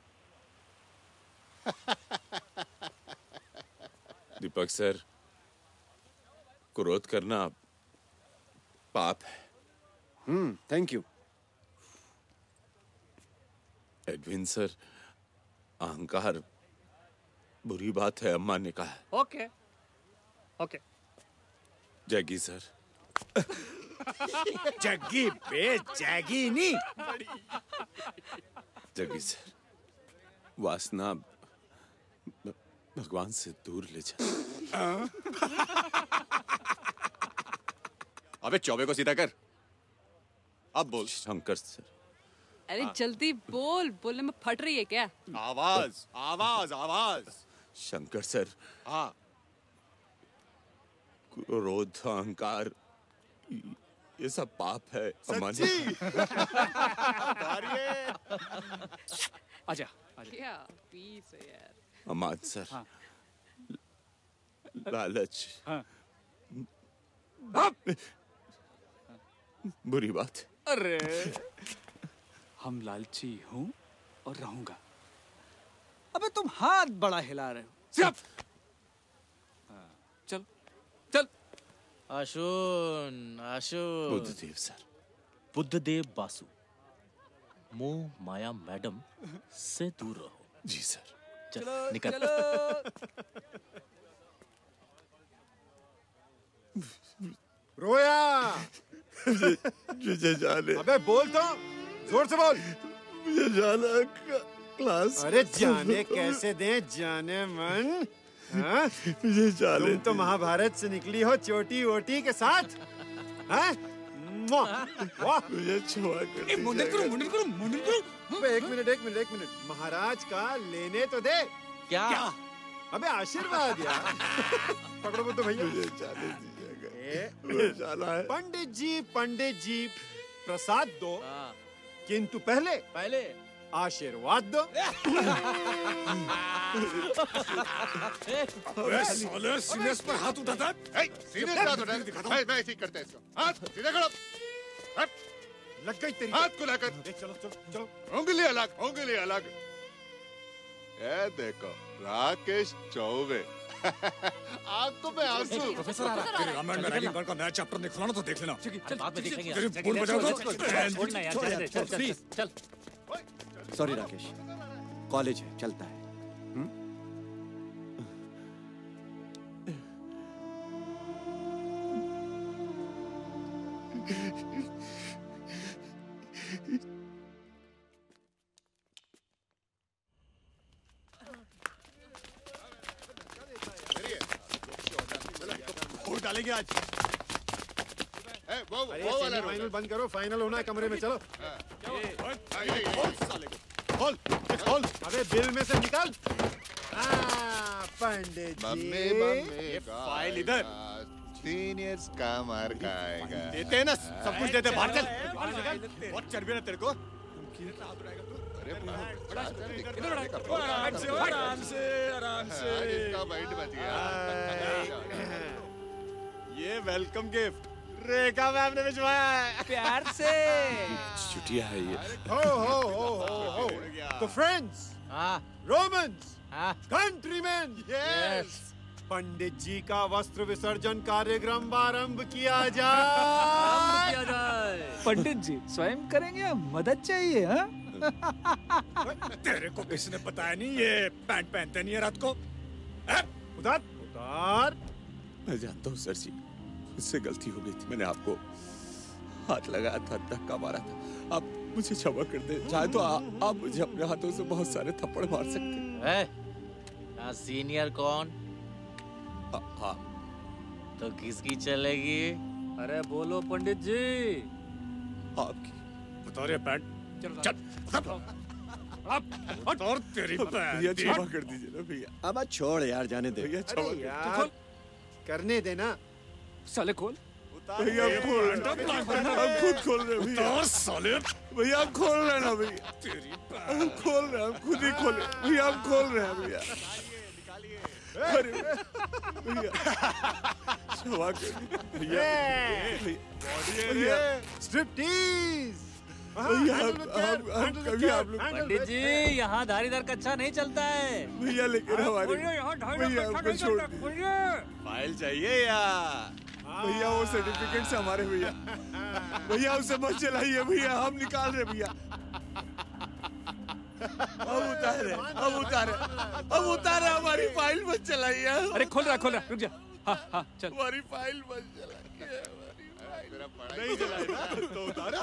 दीपक सर, क्रोध करना पाप है। Hmm, thank you. Edwin sir, अहंकार बुरी बात है, अम्मा ने कहा है। Okay okay. Jaggi sir. Jaggi बे, जैगी नहीं। जग्गी सर, वासना भगवान से दूर ले जा। अबे चौबे को सीधा कर। अब बोल। शंकर सर। अरे जल्दी बोल, बोलने में फट रही है क्या? आवाज आवाज आवाज। शंकर सर। हाँ। क्रोध, अहंकार, ये सब पाप है। सच्ची? भारी है, प्लीज से यार। अमान सर, हाँ। लालच हाँ। बुरी बात। अरे हम लालची हूँ और रहूंगा। अबे तुम हाथ बड़ा हिला रहे हो। सिर्फ चल चल। आशुन आशुन। बुद्धदेव सर। बुद्धदेव बासु। मोह माया मैडम से दूर रहो। जी सर। चल चलो, निकल। रोया। मुझे जाने। अबे बोल तो, जोर से बोल। मुझे जाना क्लास। अरे जाने कैसे दें जाने मन। हाँ? मुझे जाने। तुम तो महाभारत से निकली हो चोटी वोटी के साथ। हाँ? मुझे क्षमा कर। मुंडन करो, मुंडन करो, मुंडन करो। अबे एक मिनट एक मिनट एक मिनट महाराज का लेने तो दे। क्या? अबे आशीर्वाद यार। पकड़ो वो तो भैया। मुझे जाने दीजिएगा। मुझे जाना है। पंडित जी पंडित जी प्रसाद दो, किंतु पहले पहले आशीर्वाद दो। अबे साले सीनियर्स पर हाथ उठाता है। सीनियर्स पर हाथ उठाता है। मैं ठीक करता है इसको। हाथ सीधे करो। लग गई तेरी। हाथ को लाकर। चलो चलो चलो। उंगली अलग, उंगली अलग। ये देखो राकेश चौबे। आंखों में आंसू। प्रोफेसर आ रहा है। रामायण में रैगिंग का नया चैप्टर निकला ना तो देख लेना। चल बाद में देखेंगे। तेरी फोन बजाओ तो। छोड़ना यार, चल चल चल चल। सॉरी राकेश, कॉलेज है, चलता है। हुँ? वोट डालेंगे आज। ए, वो अरे वो वाला फाइनल बंद करो, फाइनल होना है कमरे में। चलो खोल खोल। अबे बिल में से निकाल। हाँ, पंडित जी। मम्मी मम्मी ये फाइल इधर। सीनियर्स का मार खाएगा। देते हैं ना, सब कुछ देते हैं। बाहर चल। बहुत चर्बी है तेरे को। अरे आराम से आराम से आराम से। इसका माइंड बच गया। ये वेलकम गिफ्ट रेखा मैम ने भिजवाया है प्यार से। छुट्टियां है ये। हो हो हो हो हो। तो friends, Romans, countrymen, yes, Pandit ji का वस्त्र विसर्जन कार्यक्रम आरंभ किया जाए। किया जाए। पंडित जी स्वयं करेंगे या मदद चाहिए? हाँ? तेरे को किसी ने बताया नहीं ये पैंट पहनते नहीं है रात को? उतार उतार। मैं जानता हूँ सर जी, मुझसे गलती हो गई थी। मैंने आपको हाथ लगाया था, धक्का मारा था। आप मुझे क्षमा कर दे। चाहे तो आ, आप मुझे अपने हाथों से बहुत सारे थप्पड़ मार सकते हैं। सीनियर कौन? हाँ। तो किसकी चलेगी? अरे बोलो पंडित जी। आपकी। बता रहे पैंट। चल अब और तेरी भैया क्षमा कर दीजिए ना भैया। अब छोड़ यार, जाने दे। भैया क्षमा यार, करने देना। साले खोल। भैया खोल। हम खुद खोल रहे भैया। साले भैया खोल रहे ना भैया। हम खोल रहे, हम खुद ही खोले भैया। हम खोल रहे हैं भैया। अरे भैया क्षमा कर भैया। स्ट्रिप्टीज। भैया हम हम कभी आप लोग। पंडित जी यहाँ धारीदार कच्चा नहीं चलता है भैया, लेकिन हमारे भैया हमको छोड़ दीजिए। फाइल चाहिए या भैया वो सर्टिफिकेट से हमारे भैया। भैया उसे मत चलाइए भैया, हम निकाल रहे भैया। हम उतारे हम उतारे हम उतारे हमारी फाइल मत चलाइए। अरे खोल रहा खोल रहा, रुक जा। हाँ हाँ चल। हमारी फाइल मत चलाइए। नहीं चलाए ना तो उतारा।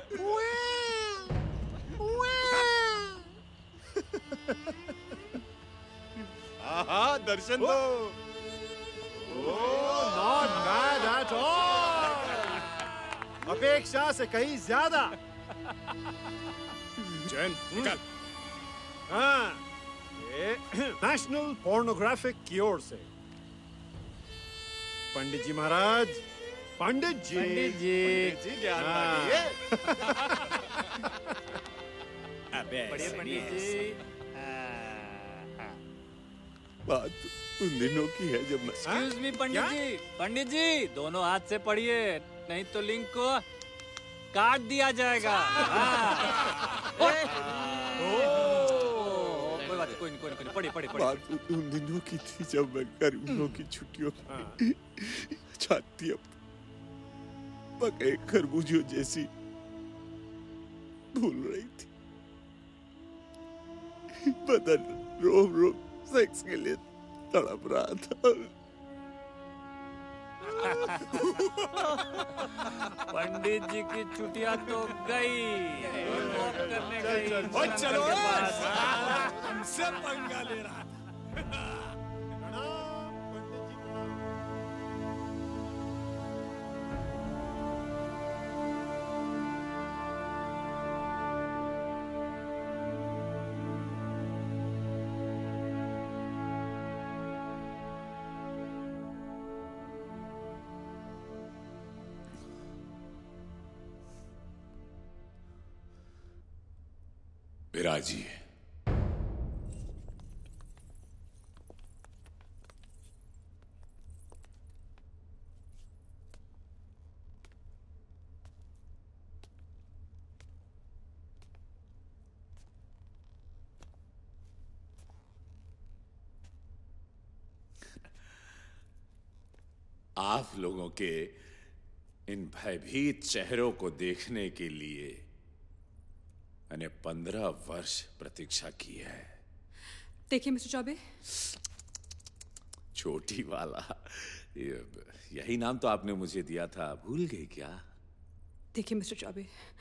हाँ दर्शन दो। Not bad at all. अपेक्षा से कहीं ज्यादा। जैन निकाल। हाँ, ये नेशनल पोर्नोग्राफिक की ओर से पंडित जी महाराज, पंडित जी पंडित जी, पंडित जी ज्ञान हाँ। बांटिए। अबे पंडित जी। बात उन दिनों की है जब मैं एक्सक्यूज मी पंडित जी, पंडित जी दोनों हाथ से पढ़िए, नहीं तो लिंक को काट दिया जाएगा। हाँ। कोई बात कोई नहीं, कोई नहीं, पढ़िए पढ़िए पढ़िए। बात उन दिनों की थी जब मैं गर्मियों की छुट्टियों में छाती अब पके खरबूजों जैसी भूल रही थी। बदन रोम रोम सेक्स के लिए तड़प रहा था। पंडित जी की छुट्टियां तो गई, वॉक करने गई। और चलो हमसे पंगा ले रहा था। विराजिए। आप लोगों के इन भयभीत चेहरों को देखने के लिए मैंने पंद्रह वर्ष प्रतीक्षा की है। देखिए मिस्टर चौबे, छोटी वाला, यही नाम तो आपने मुझे दिया था, भूल गई क्या? देखिए मिस्टर चौबे,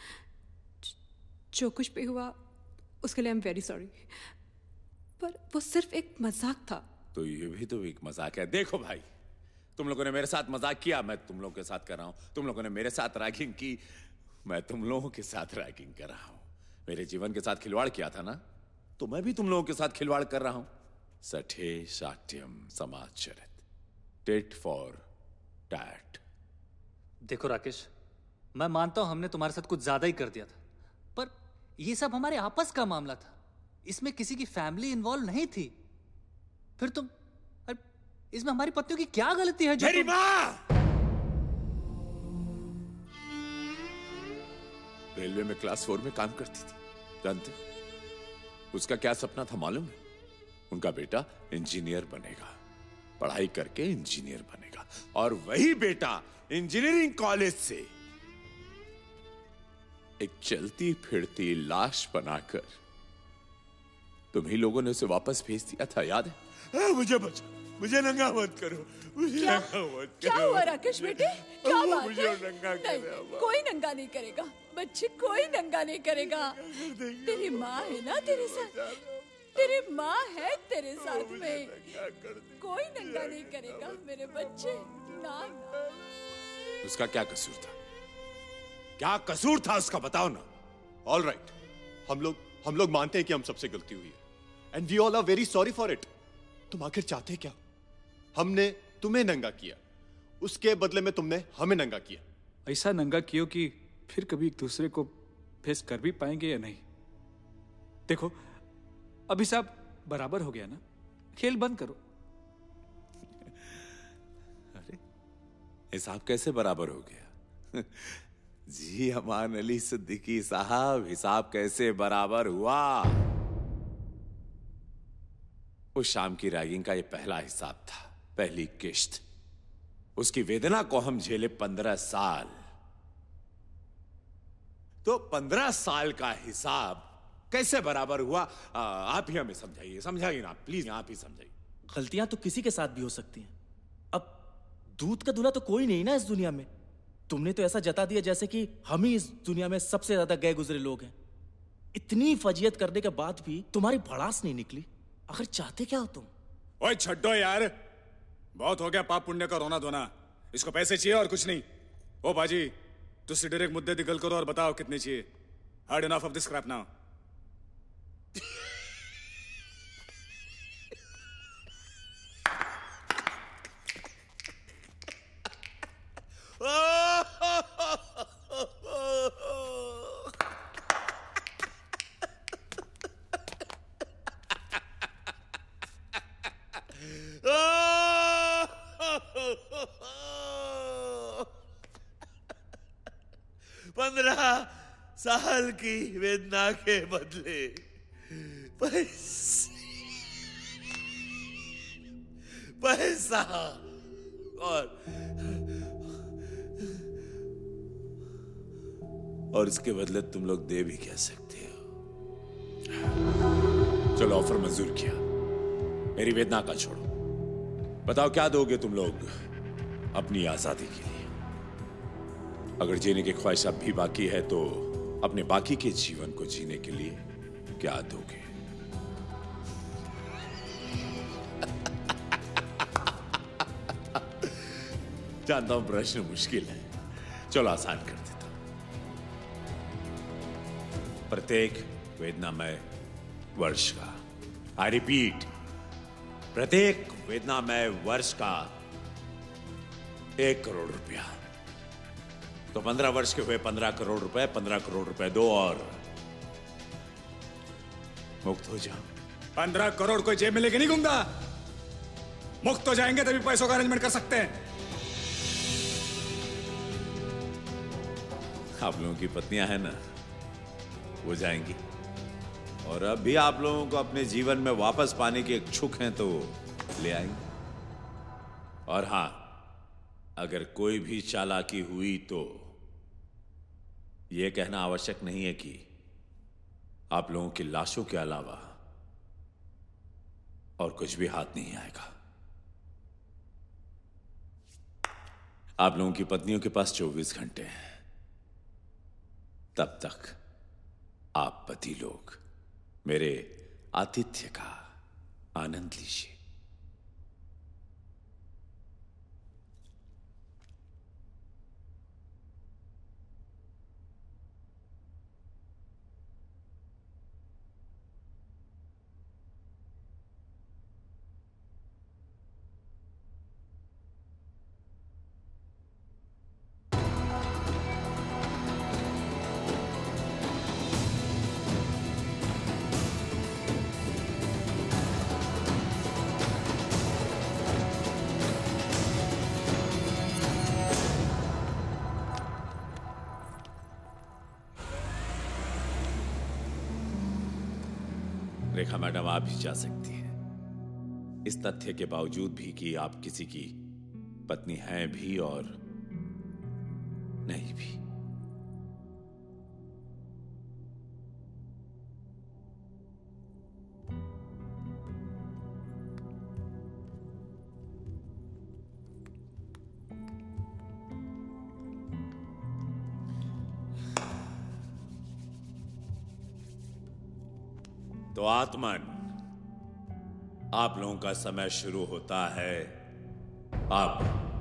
जो कुछ भी हुआ उसके लिए आई एम वेरी सॉरी, पर वो सिर्फ एक मजाक था। तो ये भी तो एक मजाक है। देखो भाई, तुम लोगों ने मेरे साथ मजाक किया, मैं तुम लोगों के साथ कर रहा हूं। तुम लोगों ने मेरे साथ रैगिंग की, मैं तुम लोगों के साथ रैगिंग कर रहा हूं। मेरे जीवन के साथ खिलवाड़ किया था ना, तो मैं भी तुम लोगों के साथ खिलवाड़ कर रहा हूं। सठे शाट्यम समाचरित, टिट फॉर टैट। देखो राकेश, मैं मानता हूं हमने तुम्हारे साथ कुछ ज्यादा ही कर दिया था, पर ये सब हमारे आपस का मामला था, इसमें किसी की फैमिली इन्वॉल्व नहीं थी। फिर तुम, इसमें हमारी पत्नियों की क्या गलती है? जो मेरी मां रेलवे में क्लास फोर में काम करती थी, जानते? उसका क्या सपना था मालूम है? उनका बेटा इंजीनियर बनेगा, पढ़ाई करके इंजीनियर बनेगा, और वही बेटा इंजीनियरिंग कॉलेज से एक चलती फिरती लाश बनाकर तुम ही लोगों ने उसे वापस भेज दिया था, याद है? आ, मुझे बचा, मुझे नंगा मत करो, मुझे क्या? नंगा मत करो। क्या हुआ राकेश बेटे? क्या वो बात मुझे है? नंगा नहीं, करे, अम्मा। कोई नंगा नहीं करेगा बच्चे, कोई नंगा नहीं करेगा। तेरी माँ है ना तेरे साथ, तेरी माँ है तेरे साथ में, कोई नंगा नहीं करेगा मेरे बच्चे। ना ना, उसका क्या कसूर था? क्या कसूर था उसका, बताओ ना। ऑल राइट, हम लोग हम लोग मानते हैं कि हम सबसे गलती हुई है, and we all are very sorry for it. तुम आखिर चाहते क्या? हमने तुम्हें नंगा किया, उसके बदले में तुमने हमें नंगा किया। ऐसा नंगा कियो कि फिर कभी एक दूसरे को फेस कर भी पाएंगे या नहीं। देखो अभी सब बराबर हो गया ना, खेल बंद करो। अरे हिसाब कैसे बराबर हो गया? जी अमान अली सिद्दीकी साहब, हिसाब कैसे बराबर हुआ? उस शाम की रैगिंग का ये पहला हिसाब था, पहली किश्त। उसकी वेदना को हम झेले पंद्रह साल, तो पंद्रह साल का हिसाब कैसे बराबर हुआ? आ, आप ही हमें समझाइए, समझाइए ना प्लीज, आप ही समझाइए। गलतियां तो किसी के साथ भी हो सकती हैं। अब दूध का दूल्हा तो कोई नहीं ना इस दुनिया में। तुमने तो ऐसा जता दिया जैसे कि हम ही इस दुनिया में सबसे ज्यादा गए गुजरे लोग हैं। इतनी फजीयत करने के बाद भी तुम्हारी भड़ास नहीं निकली। आखिर चाहते क्या हो तुम? ओए छड्डो यार, बहुत हो गया पाप पुण्य का रोना धोना। इसको पैसे चाहिए और कुछ नहीं। ओ बाजी, तुझसे डायरेक्ट मुद्दे निकल करो और बताओ कितने चाहिए। Hard enough of this crap now. पंद्रह साल की वेदना के बदले पैसा पैसा और और इसके बदले तुम लोग दे भी कह सकते हो। चलो ऑफर मंजूर किया, मेरी वेदना का छोड़ो। बताओ क्या दोगे तुम लोग अपनी आजादी के लिए? अगर जीने की ख्वाहिश अब भी बाकी है तो अपने बाकी के जीवन को जीने के लिए क्या दोगे? जानता हूं प्रश्न मुश्किल है, चलो आसान कर देता हूं। प्रत्येक वेदनामय वर्ष का, आई रिपीट, प्रत्येक वेदनामय वर्ष का एक करोड़ रुपया। तो पंद्रह वर्ष के हुए पंद्रह करोड़ रुपए, पंद्रह करोड़ रुपए दो और मुक्त हो जाओ। पंद्रह करोड़ कोई जेब में लेके नहीं घूमता। मुक्त हो जाएंगे तभी पैसों का अरेंजमेंट कर सकते हैं। आप लोगों की पत्नियां हैं ना, वो जाएंगी। और अब भी आप लोगों को अपने जीवन में वापस पाने की इच्छुक हैं तो ले आएंगे। और हां, अगर कोई भी चालाकी हुई तो यह कहना आवश्यक नहीं है कि आप लोगों की लाशों के अलावा और कुछ भी हाथ नहीं आएगा। आप लोगों की पत्नियों के पास चौबीस घंटे हैं, तब तक आप पति लोग मेरे आतिथ्य का आनंद लीजिए। रेखा मैडम, आप ही जा सकती हैं, इस तथ्य के बावजूद भी कि आप किसी की पत्नी हैं भी और नहीं भी। तो आत्मन, आप लोगों का समय शुरू होता है अब।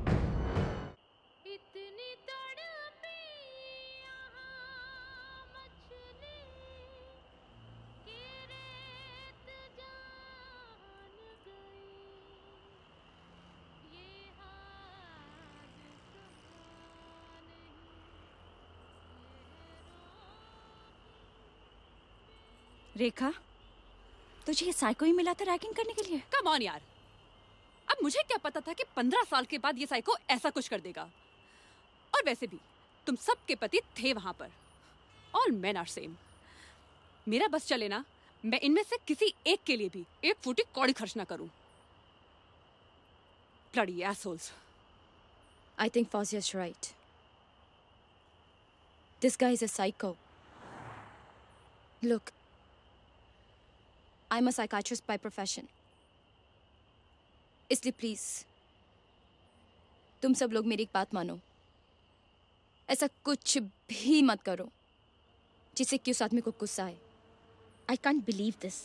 रेखा, तुझे ये साइको ही मिला था रैगिंग करने के लिए? कम ऑन यार, अब मुझे क्या पता था कि पंद्रह साल के बाद ये साइको ऐसा कुछ कर देगा। और वैसे भी तुम सबके पति थे वहां पर। All men are same. मेरा बस चले ना, मैं इनमें से किसी एक के लिए भी एक फूटी कौड़ी खर्च ना करूं। Bloody assholes. I think Fauzia's right. This guy is a psycho. Look, I'm a psychiatrist by profession. इसलिए प्लीज तुम सब लोग मेरी एक बात मानो, ऐसा कुछ भी मत करो जिससे कि उस आदमी को गुस्सा आए। I can't believe this,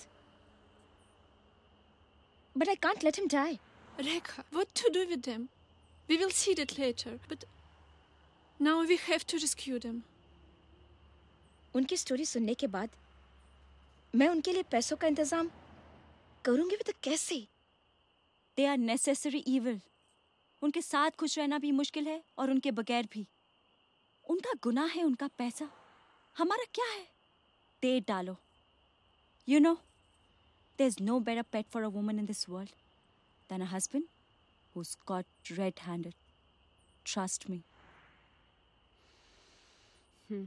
but I can't let him die. Rekha, what to do with them? We will see that later, but now we have to rescue them. उनकी स्टोरी सुनने के बाद मैं उनके लिए पैसों का इंतजाम करूंगी भी तो कैसे? They are necessary evil. उनके साथ खुश रहना भी मुश्किल है और उनके बगैर भी। उनका गुनाह है उनका पैसा, हमारा क्या है? दे डालो। You know, there's no better pet for a woman in this world than a husband who's caught red-handed. Trust me. हम्म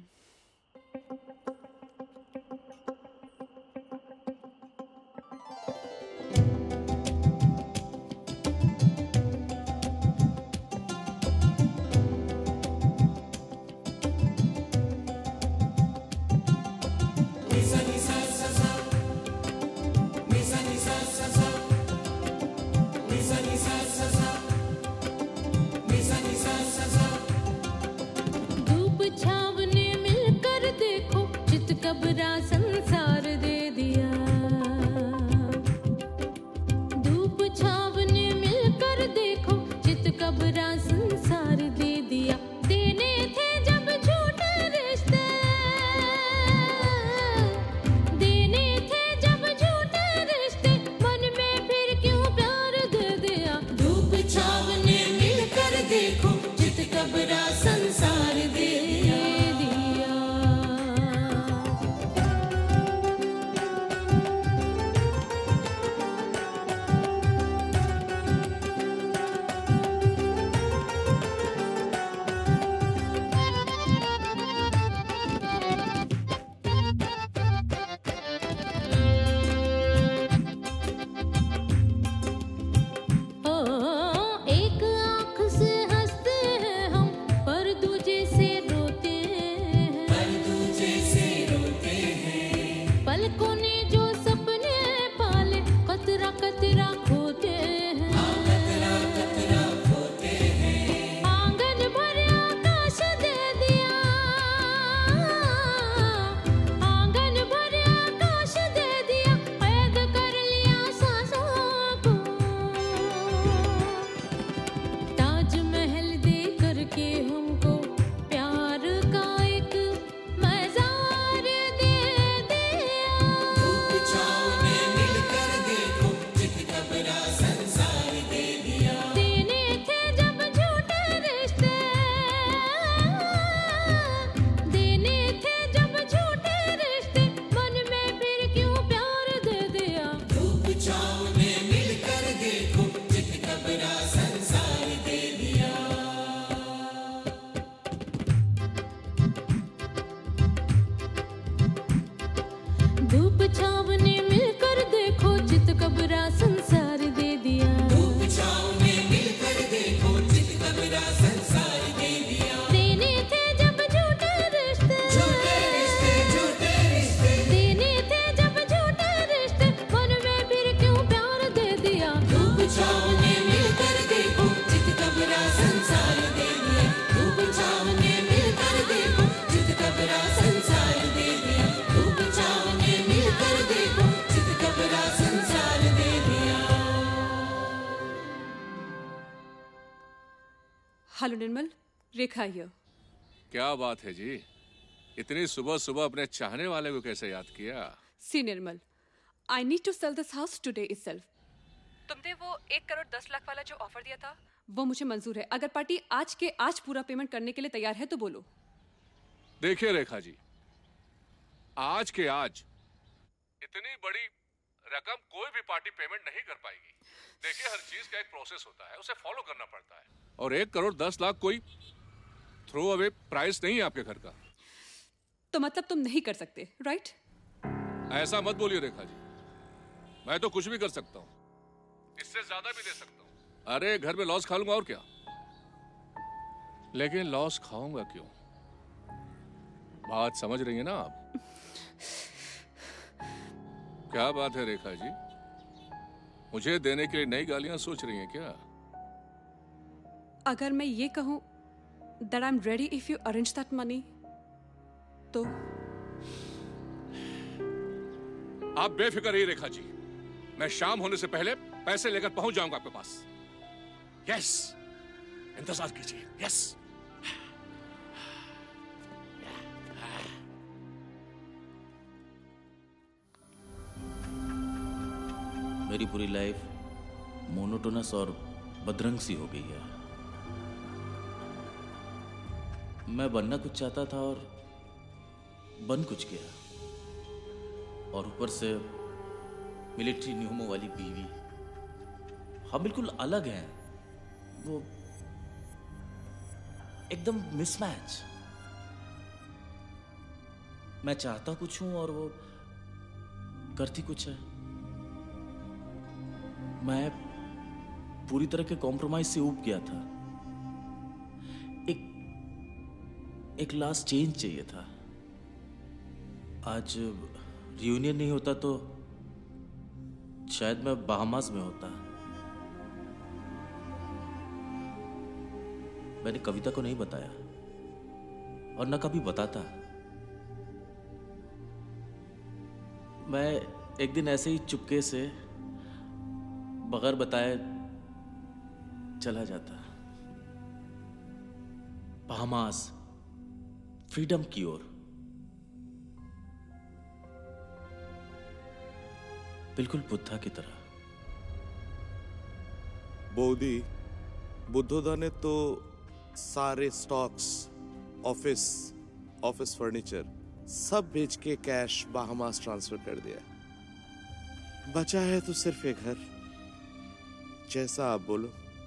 धूप छाव ने मिलकर देखो चितकबरा संसार दे दिया। धूप छाव ने मिलकर देखो चितकबरा संसार दे दिया। देने थे जब झूठे रिश्ते, देने थे जब झूठे रिश्ते, मन में फिर क्यों प्यार दे दिया। धूप छाव ने मिलकर देखो चितकबरा संसार दे दिया। ओ, एक आँख से हंसते हैं हम, पर दूजे से रोते हैं, पर दूजे से रोते हैं। पलकों ने जो सपने पाले कतरा कतरा खोते हैं, कतरा कतरा खोते हैं। आंगन भर आकाश दे दिया, आंगन भर आकाश दे दिया। कैद कर लिया सांसों को, ताजमहल दे करके हमको प्यार का एक मजार दे दिया। धूप छाव ने मिलकर देखो चितकबरा संसार दे दिया। देने थे जब झूठे रिश्ते, देने थे जब झूठे रिश्ते, मन में फिर क्यों प्यार दे दिया। धूप छाव ने मिलकर देखो चितकबरा संसार दे दिया। धूप छाव ने मिलकर देखो चितकबरा संसार दे दिया। धूप छाव ने मिलकर देखो चितकबरा संसार दे दिया। देने थे जब झूठे रिश्ते, झूठे रिश्ते, झूठे रिश्ते, देने थे जब झूठे रिश्ते, मन में फिर क्यों प्यार दे दिया। धूप छाव ने मिलकर देखो चितकबरा संसार दे दिया। धूप छाव ने मिलकर देखो चितकबरा संसार दे दिया। धूप छाव ने मिलकर देखो चितकबरा संसार दे दिया। Hello Nirmal, Rekha here. क्या बात है जी, इतनी सुबह सुबह अपने चाहने वाले को कैसे याद किया? See Nirmal, I need to sell this house today itself. तुमने वो एक करोड़ दस लाख वाला जो ऑफर दिया था वो मुझे मंजूर है। अगर पार्टी आज के आज पूरा पेमेंट करने के लिए तैयार है तो बोलो। देखिए रेखा जी, आज के आज इतनी बड़ी रकम कोई भी पार्टी पेमेंट नहीं कर पाएगी। देखिए, हर चीज का एक प्रोसेस होता है, उसे फॉलो करना पड़ता है। और एक करोड़ दस लाख कोई थ्रो अवे प्राइस नहीं है आपके घर का। तो मतलब तुम नहीं कर सकते, राइट? ऐसा मत बोलिए रेखा जी, मैं तो कुछ भी कर सकता हूँ, इससे ज्यादा भी दे सकता हूँ। अरे घर में लॉस खा लूंगा और क्या, लेकिन लॉस खाऊंगा क्यों? बात समझ रही है ना आप? क्या बात है रेखा जी, मुझे देने के लिए नई गालियां सोच रही हैं क्या? अगर मैं ये कहूं that I'm ready if you arrange that money, तो आप बेफिक्र रहिए रेखा जी, मैं शाम होने से पहले पैसे लेकर पहुंच जाऊंगा आपके पास। यस, इंतजार कीजिए। यस। मेरी पूरी लाइफ मोनोटोनस और बदरंग सी हो गई है। मैं बनना कुछ चाहता था और बन कुछ गया, और ऊपर से मिलिट्री नियमों वाली बीवी। हम बिल्कुल अलग हैं, वो एकदम मिसमैच। मैं चाहता कुछ हूं और वो करती कुछ है। मैं पूरी तरह के कॉम्प्रोमाइज से ऊब गया था। एक एक लास्ट चेंज चाहिए था। आज रियूनियन नहीं होता तो शायद मैं बहामास में होता। मैंने कविता को नहीं बताया और न कभी बताता। मैं एक दिन ऐसे ही चुपके से बगैर बताए चला जाता बहामास, फ्रीडम की ओर। बिल्कुल बुद्धा की तरह। बोधी, बुद्धोदा ने तो सारे स्टॉक्स, ऑफिस ऑफिस फर्नीचर सब बेच के कैश बाहामास ट्रांसफर कर दिया। बचा है तो सिर्फ एक घर। जैसा आप बोलो।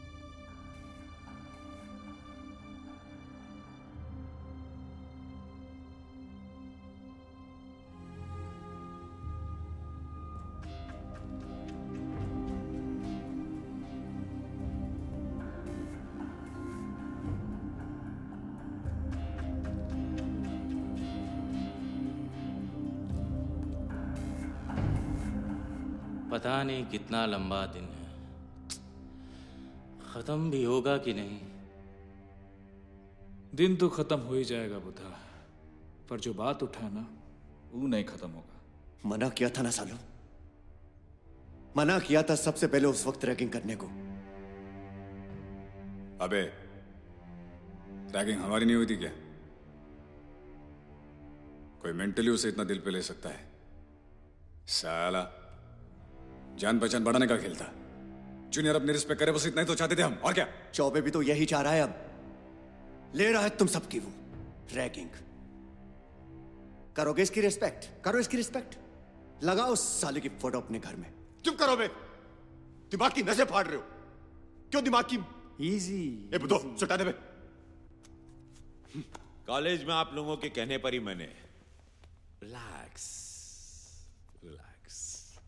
पता नहीं कितना लंबा दिन है, खत्म भी होगा कि नहीं। दिन तो खत्म हो ही जाएगा बुद्धा, पर जो बात उठाना वो नहीं खत्म होगा। मना किया था ना सालों, मना किया था सबसे पहले उस वक्त रैगिंग करने को। अबे रैगिंग हमारी नहीं हुई थी क्या? कोई मेंटली उसे इतना दिल पे ले सकता है? साला जान पहचान बढ़ाने का खेल था। जूनियर अपनी रिस्पेक्ट करे, बस इतना ही तो चाहते थे हम, और क्या? चौबे भी तो यही चाह रहा है। अब ले रहा है तुम सबकी वो रैगिंग। करोगे इसकी रिस्पेक्ट? करो इसकी रिस्पेक्ट। लगाओ उस साले की फोटो अपने घर में। चुप करो बे, दिमाग की नसें फाड़ रहे हो। क्यों दिमाग की? इजी ए बुद्धो, सुटा दे बे। कॉलेज में आप लोगों के कहने पर ही मैंने रिलैक्स रिलैक्स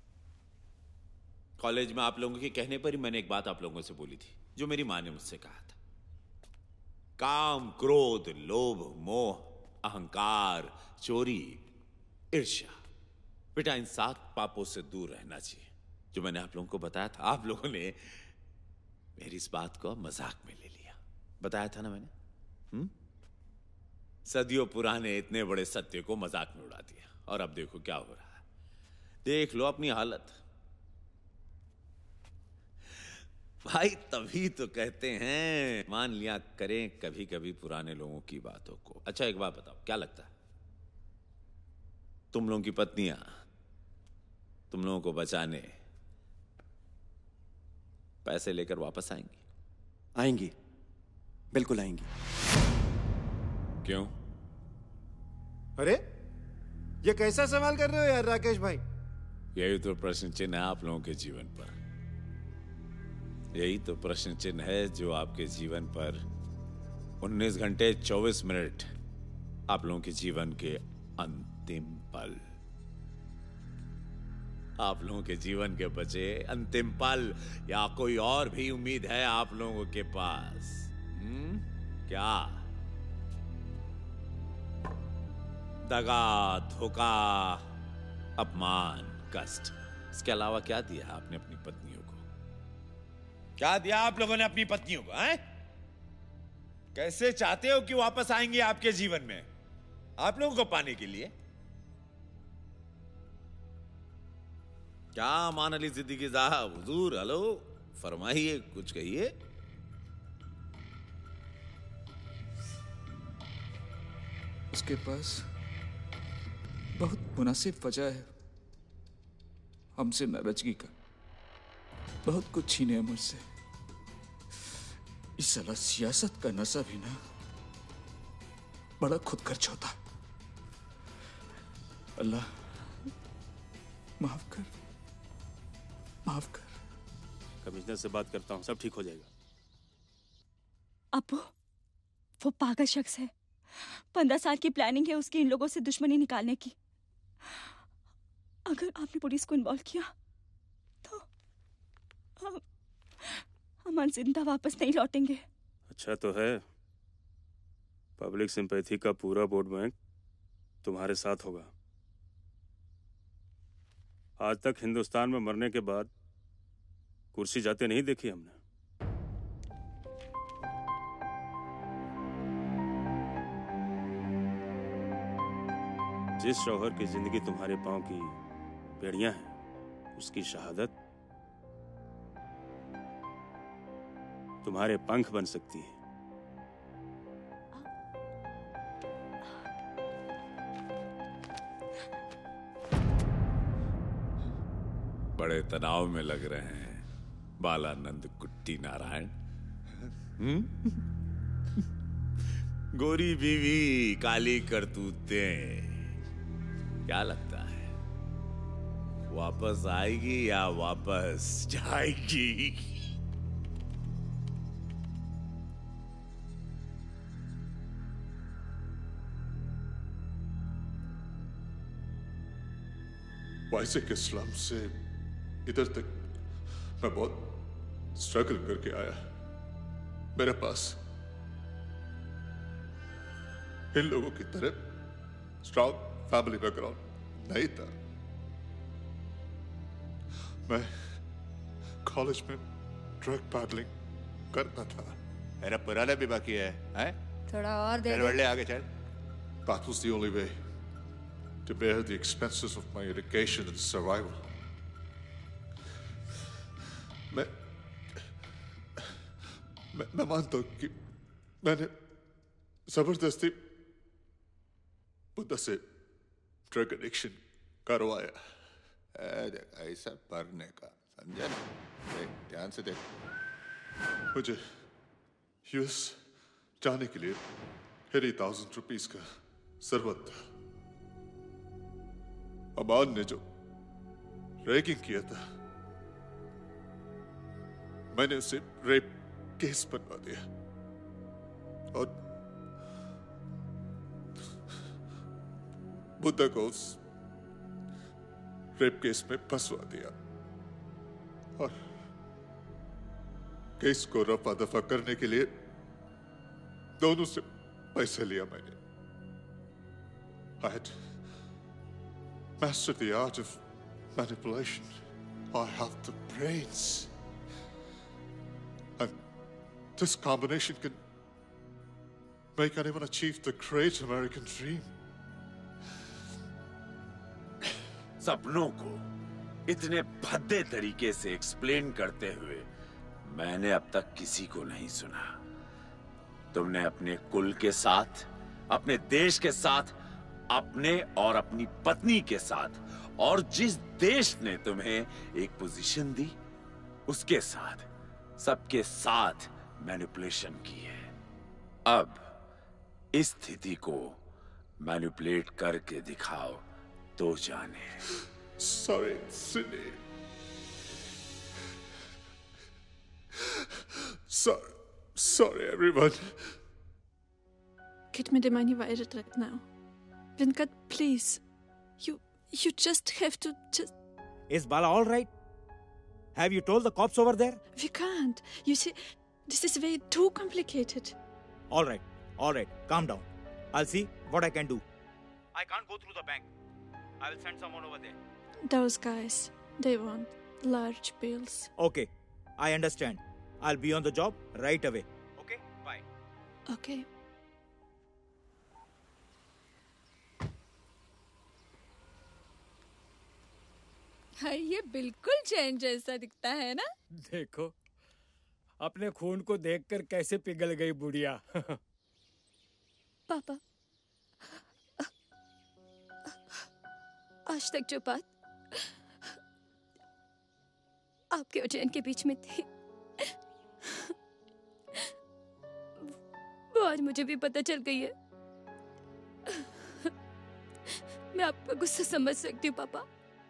कॉलेज में आप लोगों के कहने पर ही मैंने एक बात आप लोगों से बोली थी, जो मेरी माँ ने मुझसे कहा था। काम, क्रोध, लोभ, मोह, अहंकार, चोरी, ईर्ष्या, बेटा इन सात पापों से दूर रहना चाहिए। जो मैंने आप लोगों को बताया था, आप लोगों ने मेरी इस बात को मजाक में ले लिया। बताया था ना मैंने? हुँ? सदियों पुराने इतने बड़े सत्य को मजाक में उड़ा दिया, और अब देखो क्या हो रहा है। देख लो अपनी हालत। भाई तभी तो कहते हैं मान लिया करें कभी कभी पुराने लोगों की बातों को। अच्छा एक बात बताओ, क्या लगता है तुम लोगों की पत्नियां तुम लोगों को बचाने पैसे लेकर वापस आएंगी? आएंगी, बिल्कुल आएंगी। क्यों? अरे ये कैसा सवाल कर रहे हो यार राकेश भाई? यही तो प्रश्न चिन्ह है आप लोगों के जीवन पर। यही तो प्रश्न चिन्ह है जो आपके जीवन पर उन्नीस घंटे चौबीस मिनट आप लोगों के जीवन के अंतिम पल, आप लोगों के जीवन के बचे अंतिम पल, या कोई और भी उम्मीद है आप लोगों के पास? हुँ? क्या? दगा, धोखा, अपमान, कष्ट, इसके अलावा क्या दिया आपने अपनी पत्नियों को? क्या दिया आप लोगों ने अपनी पत्नियों को? हैं? कैसे चाहते हो कि वापस आएंगे आपके जीवन में आप लोगों को पाने के लिए? क्या मान अली सिद्दीकी साहब, हुजूर, हेलो, फरमाइए, कुछ कहिए। उसके पास बहुत मुनासिब वजह है हमसे नाराजगी का। बहुत कुछ छीने है मुझसे। इस साला सियासत का नशा भी ना बड़ा खुद खर्च होता। अल्लाह माफ कर, माफ कर। कमिश्नर से बात करता हूँ, सब ठीक हो जाएगा। अब्बू, वो पागल शख्स है, पंद्रह साल की प्लानिंग है उसकी इन लोगों से दुश्मनी निकालने की। अगर आपने पुलिस को इन्वॉल्व किया तो हम अमन जिंदा वापस नहीं लौटेंगे। अच्छा तो है, पब्लिक सिंपैथी का पूरा वोट बैंक तुम्हारे साथ होगा। आज तक हिंदुस्तान में मरने के बाद कुर्सी जाते नहीं देखी हमने। जिस शौहर की जिंदगी तुम्हारे पांव की बेड़ियां हैं, उसकी शहादत तुम्हारे पंख बन सकती है। बड़े तनाव में लग रहे हैं बालानंद कुट्टी नारायण। हम्म? गोरी बीवी, काली करतूतें, क्या लगता है वापस आएगी या वापस जाएगी? वाइसे के स्लम से इधर तक मैं बहुत स्ट्रगल करके आया। मेरे पास इन लोगों की तरह स्ट्रॉन्ग फैमिली बैकग्राउंड नहीं था। मैं कॉलेज में ड्रग पैडलिंग करता था। मेरा पुराना भी बाकी है, हैं? थोड़ा और दे चल दे। बढ़ ले, आगे चल। That was the only way to bear the expenses of my education and survival. मैं मैं, मैं मानता हूं कि मैंने जबरदस्ती बुद्धा से ड्रग एडिक्शन करवाया। ए, देख, ऐसा पढ़ने का समझा ना? देख, ध्यान से देख। मुझे यूएस जाने के लिए एटी थाउजेंड रुपीज का जरूरत था। अमान ने जो रैगिंग किया था, मैंने उसे रेप केस बनवा दिया और बुद्धा को उस रेप केस में फंसवा दिया और केस को रफा दफा करने के लिए दोनों से पैसे लिया मैंने। I had mastered the art of manipulation. I have the brains. And this combination can make anyone achieve the great American dream. सपनों को इतने भद्दे तरीके से एक्सप्लेन करते हुए मैंने अब तक किसी को नहीं सुना। तुमने अपने कुल के साथ, अपने देश के साथ, अपने और अपनी पत्नी के साथ और जिस देश ने तुम्हें एक पोजीशन दी उसके साथ, सबके साथ मैनिपुलेशन की है। अब इस स्थिति को मैनिपुलेट करके दिखाओ तो जाने। Sorry, Sydney. Sorry, sorry, everyone. Get me the money wire right now. Venkat, please. You you just have to just... Is Bala all right? Have you told the cops over there? We can't. You see, this is way too complicated. All right, all right. Calm down. I'll see what I can do. I can't go through the bank. I will send someone over there. Those guys, they want large bills. Okay, I understand. I'll be on the job right away. Okay, bye. Okay. हाँ, ये बिल्कुल चैन जैसा दिखता है ना? देखो, अपने खून को देखकर कैसे पिघल गई बुढ़िया। पापा, आज तक जो बात आपके और जैन के बीच में थी, वो आज मुझे भी पता चल गई है। मैं आपका गुस्सा समझ सकती हूँ पापा,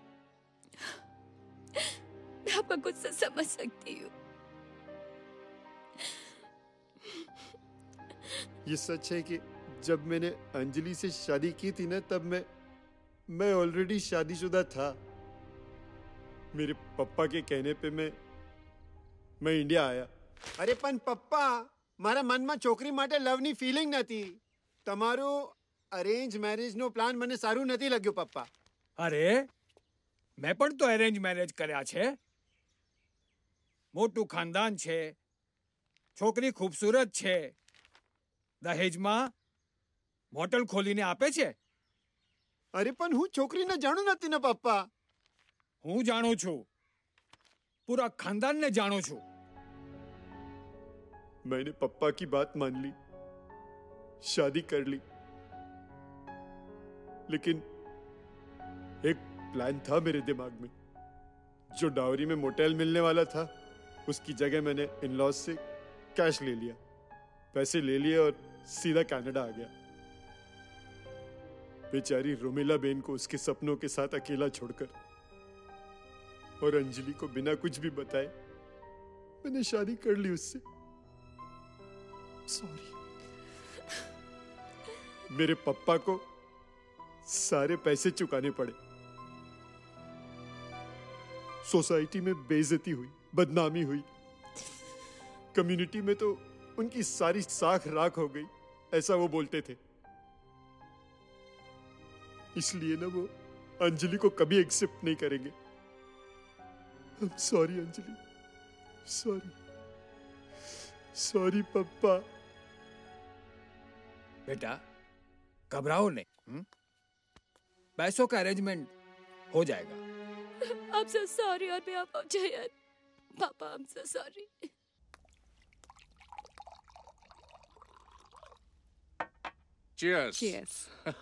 मैं आपका गुस्सा समझ सकती हूँ। ये सच है कि जब मैंने अंजलि से शादी की थी ना, तब मैं मैं ऑलरेडी शादीशुदा था। मेरे पप्पा के कहने पे मैं मैं इंडिया आया। अरे पण पप्पा, મારા મનમાં છોકરી માટે લવની ફિલિંગ નથી. તમારો અરેન્જ મેરેજનો પ્લાન મને સારું નથી લાગ્યો પપ્પા. અરે મેં પણ તો અરેન્જ મેરેજ કર્યા છે. મોટું ખાનદાન છે, છોકરી ખૂબસૂરત છે, દહેજમાં હોટલ ખોલીને આપે છે. અરે પણ હું છોકરીને જાણું નથી ને પપ્પા. હું જાણું છું, પૂરા ખાનદાનને જાણું છું. मैंने पप्पा की बात मान ली, शादी कर ली, लेकिन एक प्लान था मेरे दिमाग में. जो डावरी में मोटेल मिलने वाला था, उसकी जगह मैंने इन-लॉज से कैश ले लिया, पैसे ले लिए और सीधा कनाडा आ गया. बेचारी रोमिला बेन को उसके सपनों के साथ अकेला छोड़कर और अंजलि को बिना कुछ भी बताए मैंने शादी कर ली उससे. सॉरी. मेरे पप्पा को सारे पैसे चुकाने पड़े. सोसाइटी में बेइज्जती हुई, बदनामी हुई. कम्युनिटी में तो उनकी सारी साख राख हो गई, ऐसा वो बोलते थे. इसलिए ना वो अंजलि को कभी एक्सेप्ट नहीं करेंगे. Sorry Anjali, sorry. Sorry papa. बेटा घबराओ नहीं, पैसों का अरेंजमेंट हो जाएगा. I'm so sorry on behalf of Jayan. Papa, I'm so sorry. Cheers. Cheers.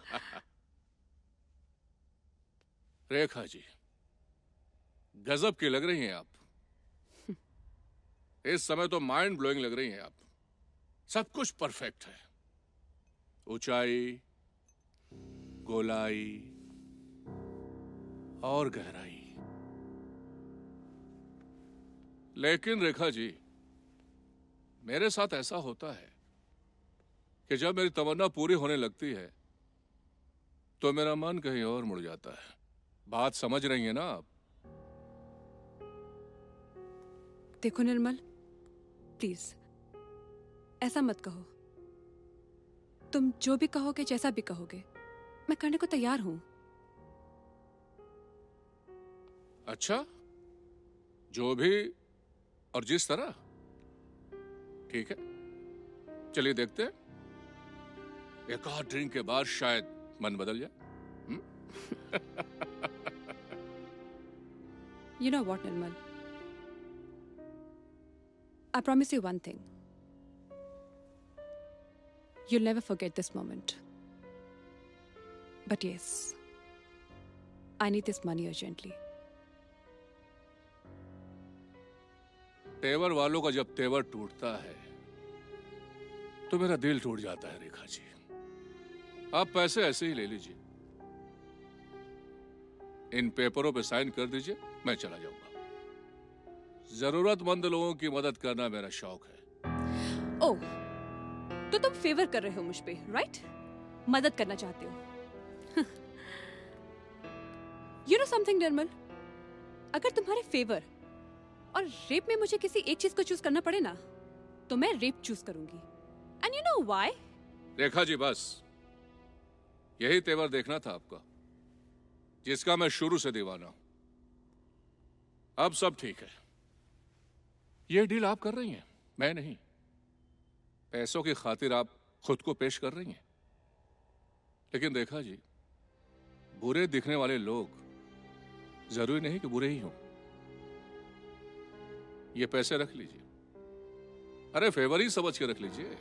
Rekha ji, गजब की लग रही हैं आप. इस समय तो माइंड ब्लोइंग लग रही हैं आप. सब कुछ परफेक्ट है. ऊंचाई, गोलाई और गहराई. लेकिन रेखा जी, मेरे साथ ऐसा होता है कि जब मेरी तमन्ना पूरी होने लगती है तो मेरा मन कहीं और मुड़ जाता है. बात समझ रही हैं ना आप? देखो निर्मल, प्लीज ऐसा मत कहो. तुम जो भी कहोगे, जैसा भी कहोगे, मैं करने को तैयार हूं. अच्छा, जो भी और जिस तरह. ठीक है, चलिए देखते हैं. एक आध ड्रिंक के बाद शायद मन बदल जाए. You know what, Nirmal? I promise you one thing. You'll never forget this moment. But yes, I need this money urgently. तेवर वालों का जब तेवर टूटता है तो मेरा दिल टूट जाता है रेखा जी. आप पैसे ऐसे ही ले लीजिए. इन पेपरों पे साइन कर दीजिए, मैं चला जाऊंगा. जरूरतमंद लोगों की मदद करना मेरा शौक है. ओह, तो तुम फेवर कर रहे हो मुझ पे, राइट? मदद करना चाहते हो. You know something, निर्मल? अगर तुम्हारे फेवर और रेप में मुझे किसी एक चीज को चूज करना पड़े ना, तो मैं रेप चूज करूंगी. And you know why? Rekha ji, बस यही तेवर देखना था आपका, जिसका मैं शुरू से दीवाना हूं. अब सब ठीक है. ये डील आप कर रही हैं, मैं नहीं. पैसों की खातिर आप खुद को पेश कर रही हैं. लेकिन रेखा जी, बुरे दिखने वाले लोग जरूरी नहीं कि बुरे ही हों. ये पैसे रख लीजिए. अरे फेवर ही समझ के रख लीजिए.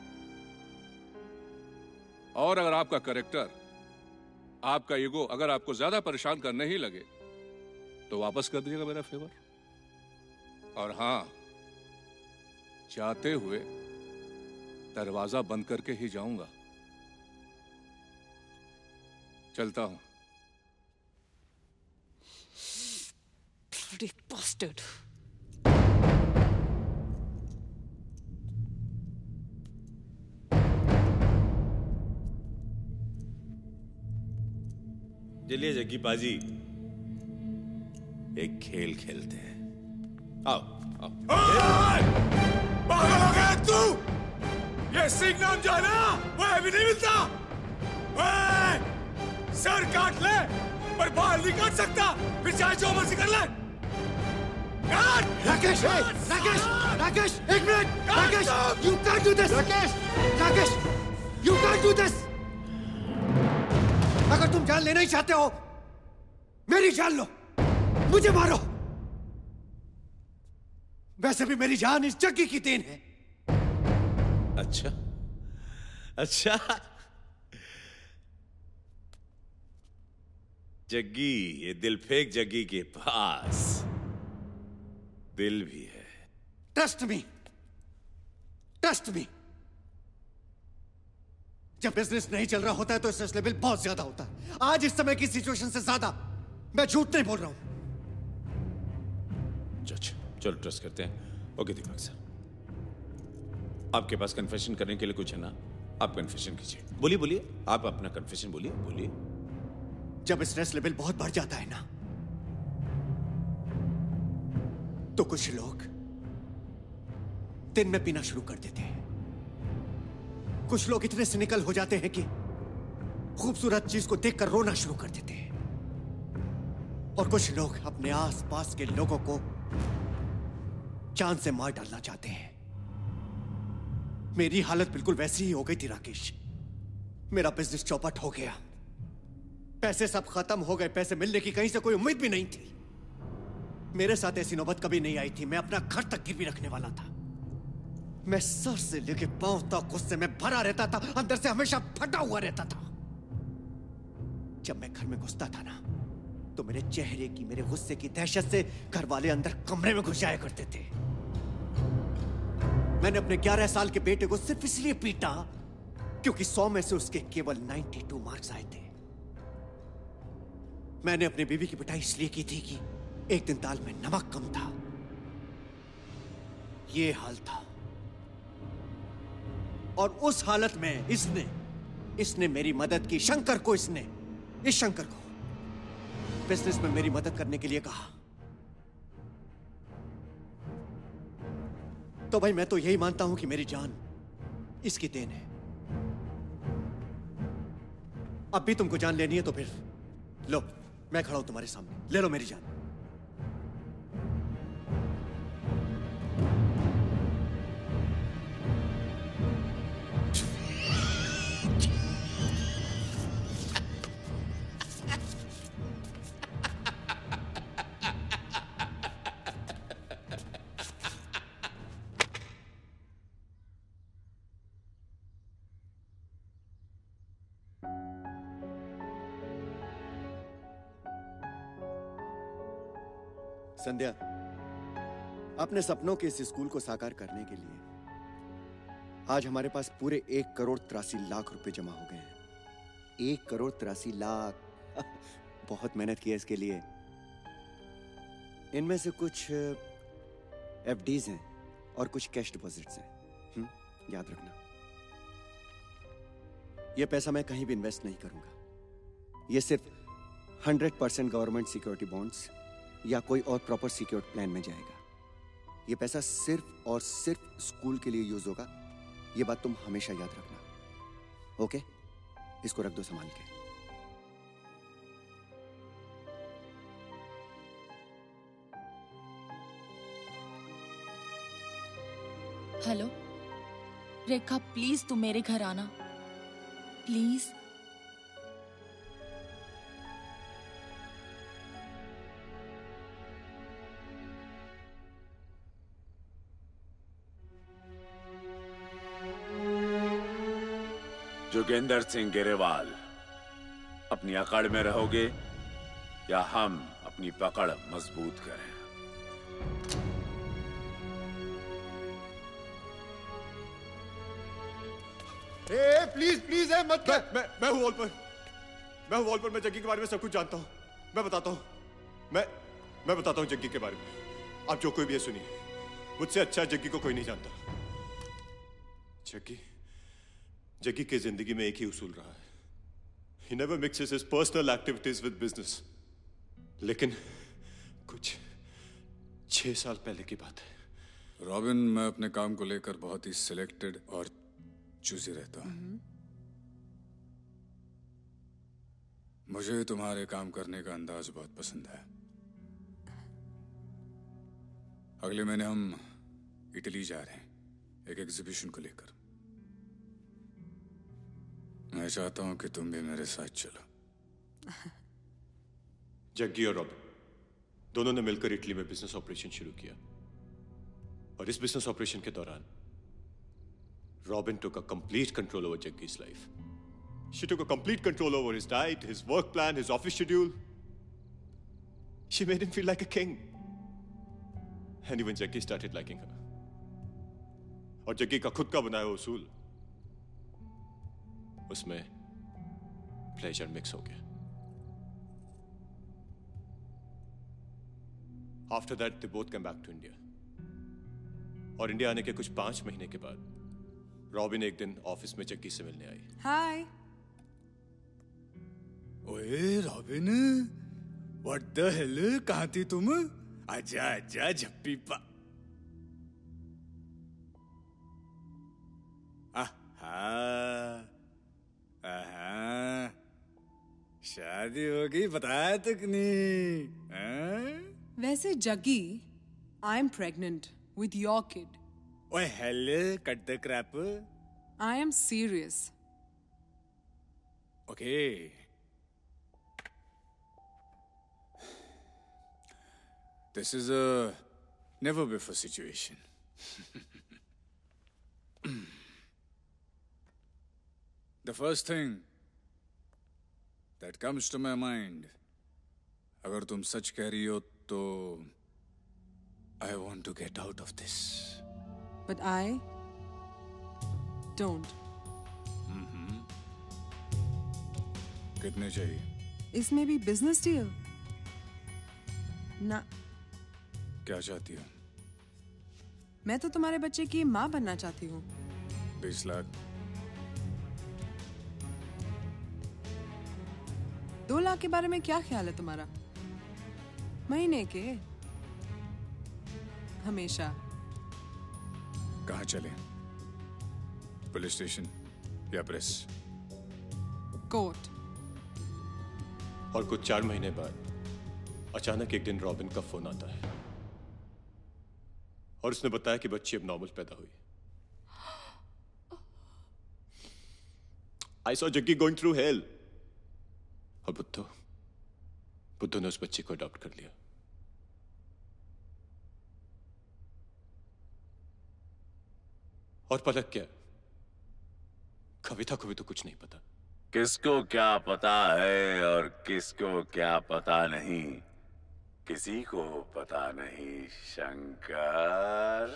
और अगर आपका कैरेक्टर, आपका ईगो अगर आपको ज्यादा परेशान करने ही लगे तो वापस कर दीजिएगा मेरा फेवर. और हां, जाते हुए दरवाजा बंद करके ही जाऊंगा. चलता हूं. Bloody bastard. चलिए जग्गी पाजी, एक खेल खेलते हैं। आओ आओ। पागल हो गया तू? ये सिंह नाम जो है ना, वो अभी नहीं मिलता। ओए, सर काट ले पर बाल नहीं काट सकता, फिर चाहे जो मर्जी कर ले। राकेश, राकेश, राकेश, एक minute, Rakesh, you can't do this, Rakesh, Rakesh, you can't do this। अगर तुम जान लेना ही चाहते हो, मेरी जान लो, मुझे मारो। वैसे भी मेरी जान इस जग्गी की देन है। अच्छा, अच्छा। जग्गी, ये दिल फेंक जग्गी के पास दिल भी है। Trust me, trust me. जब बिजनेस नहीं चल रहा होता है तो स्ट्रेस लेवल बहुत ज्यादा होता है। आज इस समय की सिचुएशन से ज्यादा मैं झूठ नहीं बोल रहा हूं। अच्छा, चलो ट्रस्ट करते हैं। ओके दीपक सर, आपके पास कन्फेशन करने के लिए कुछ है ना? आप कन्फेशन कीजिए। बोलिए बोलिए, आप अपना कन्फेशन बोलिए बोलिए। जब स्ट्रेस लेवल बहुत बढ़ जाता है ना, तो कुछ लोग दिन में पीना शुरू कर देते हैं। कुछ लोग इतने सिनिकल हो जाते हैं कि खूबसूरत चीज को देखकर रोना शुरू कर देते हैं। और कुछ लोग अपने आसपास के लोगों को जान से मार डालना चाहते हैं। मेरी हालत बिल्कुल वैसी ही हो गई थी राकेश। मेरा बिजनेस चौपट हो गया, पैसे सब खत्म हो गए, पैसे मिलने की कहीं से कोई उम्मीद भी नहीं थी। मेरे साथ ऐसी नौबत कभी नहीं आई थी। मैं अपना घर तक गिरवी रखने वाला था। मैं सर से लेके पांव तक गुस्से में भरा रहता था, अंदर से हमेशा फटा हुआ रहता था। जब मैं घर में घुसता था ना, तो मेरे चेहरे की, मेरे गुस्से की दहशत से घर वाले अंदर कमरे में घुस जाया करते थे। मैंने अपने ग्यारह साल के बेटे को सिर्फ इसलिए पीटा क्योंकि सौ में से उसके केवल बानवे मार्क्स आए थे। मैंने अपनी बीवी की पिटाई इसलिए की थी कि एक दिन दाल में नमक कम था। ये हाल था। और उस हालत में इसने इसने मेरी मदद की। शंकर को इसने इस शंकर को बिजनेस में मेरी मदद करने के लिए कहा। तो भाई मैं तो यही मानता हूं कि मेरी जान इसकी देन है। अब भी तुमको जान लेनी है तो फिर लो, मैं खड़ा हूं तुम्हारे सामने, ले लो मेरी जान। संध्या, अपने सपनों के इस स्कूल को साकार करने के लिए आज हमारे पास पूरे एक करोड़ तिरासी लाख रुपए जमा हो गए हैं। एक करोड़ तिरासी लाख। बहुत मेहनत की है इसके लिए। इनमें से कुछ एफडीज हैं और कुछ कैश डिपॉजिट्स हैं। हुँ? याद रखना, यह पैसा मैं कहीं भी इन्वेस्ट नहीं करूंगा। यह सिर्फ hundred percent government security bonds या कोई और प्रॉपर सिक्योर्ड प्लान में जाएगा। यह पैसा सिर्फ और सिर्फ स्कूल के लिए यूज होगा। यह बात तुम हमेशा याद रखना। ओके, इसको रख दो संभाल के। हेलो रेखा, प्लीज तुम मेरे घर आना, प्लीज। जोगेंद्र सिंह गिरेवाल, अपनी अकड़ में रहोगे या हम अपनी पकड़ मजबूत करें? ए, प्लीज प्लीज है मत कर। मैं मैं हूं वॉल पर, मैं हूं वॉल पर। मैं जग्गी के बारे में सब कुछ जानता हूं। मैं बताता हूं, मैं मैं बताता हूं जग्गी के बारे में। आप जो कोई भी है सुनिए, मुझसे अच्छा जग्गी को कोई नहीं जानता। जग्गी जग्गी की जिंदगी में एक ही उसूल रहा है, He never mixes his personal activities with business. लेकिन कुछ छह साल पहले की बात है। रॉबिन, मैं अपने काम को लेकर बहुत ही सिलेक्टेड और चूजी रहता हूँ। मुझे तुम्हारे काम करने का अंदाज बहुत पसंद है। अगले महीने हम इटली जा रहे हैं एक एग्जीबिशन को लेकर। मैं चाहता हूं कि तुम भी मेरे साथ चलो। जग्गी और रॉबिन दोनों ने मिलकर इटली में बिजनेस ऑपरेशन शुरू किया और इस बिजनेस ऑपरेशन के दौरान Robin took a complete control over Jaggi's life. She took a complete control over his diet, his work plan, his office schedule. She made him feel like a king. And even Jaggi started liking her. और जग्गी का खुद का बनाया हुआ उसूल उसमें pleasure mix हो गया। After that, they both came back to India. और इंडिया आने के कुछ पांच महीने के बाद रॉबिन एक दिन ऑफिस में जग्गी से मिलने आई। हाय। ओए रॉबिन, व्हाट द हेल, कहाँ थी तुम? आजा आजा झप्पी पा। आहा, आहा, शादी होगी बताया तक नहीं। वैसे Jaggi, I am pregnant with your kid. ओए hell, cut the crap. I am serious. Okay. This is a never before situation. The first thing that comes to my mind, अगर तुम सच कह रही हो तो I want to get out of this. But I don't. Mm-hmm. कितने चाहिए? इसमें भी बिजनेस डील? ना। क्या चाहती हो? मैं तो तुम्हारे बच्चे की माँ बनना चाहती हूँ। बीस लाख। दो लाख के बारे में क्या ख्याल है तुम्हारा? महीने के? हमेशा। कहाँ चले? पुलिस स्टेशन या प्रेस? कोर्ट। और कुछ चार महीने बाद अचानक एक दिन रॉबिन का फोन आता है और उसने बताया कि बच्ची अब नॉर्मल पैदा हुई। I saw Jaggi going through hell. और बुद्धू बुद्धू ने उस बच्ची को अडॉप्ट कर लिया। और पलक क्या, कविता को भी तो कुछ नहीं पता। किसको क्या पता है और किसको क्या पता नहीं, किसी को पता नहीं। शंकर,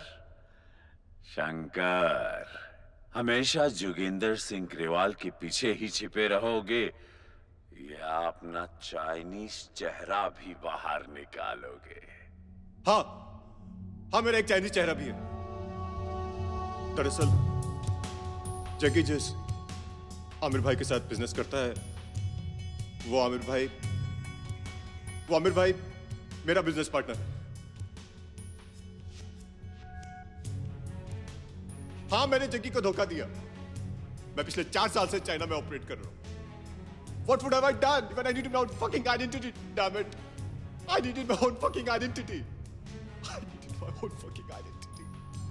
शंकर, हमेशा जोगिंदर सिंह ग्रेवाल के पीछे ही छिपे रहोगे या अपना चाइनीज चेहरा भी बाहर निकालोगे? हाँ, हाँ मेरा एक चाइनीज चेहरा भी है। दरअसल जग्गी जिस आमिर भाई के साथ बिजनेस करता है, वो आमिर भाई वो आमिर भाई मेरा बिजनेस पार्टनर है। हाँ, मैंने जग्गी को धोखा दिया। मैं पिछले चार साल से चाइना में ऑपरेट कर रहा हूं। What would have I done when I needed my own fucking identity? Damn it! I needed my own fucking identity. I needed my own fucking identity.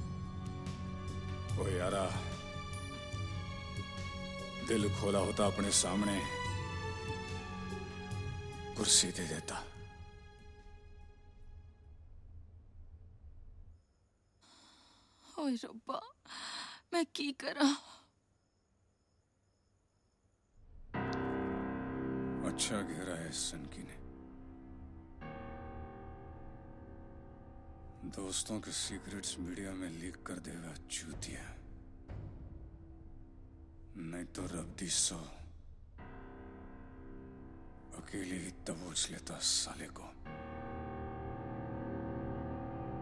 ओ यारा, दिल खोला होता अपने सामने, कुर्सी दे देता। ओए रब्बा, मैं की करा? अच्छा घेरा है सनकी ने। दोस्तों के सीक्रेट्स मीडिया में लीक कर देगा चूतिया, नहीं तो रब्दी सौ अकेले ही दबोच लेता साले को।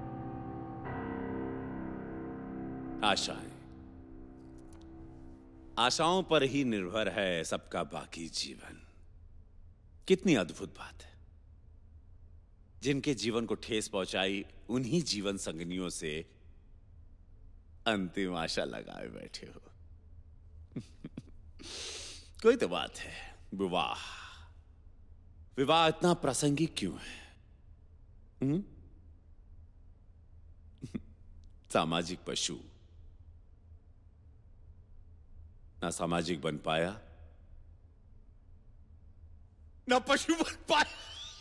आशाएं, आशाओं पर ही निर्भर है सबका बाकी जीवन। कितनी अद्भुत बात है। जिनके जीवन को ठेस पहुंचाई उन्हीं जीवन संगनियों से अंतिम आशा लगाए बैठे हो। कोई तो बात है। विवाह विवाह इतना प्रासंगिक क्यों है? हुँ? सामाजिक पशु ना सामाजिक बन पाया ना पशु बन पाया।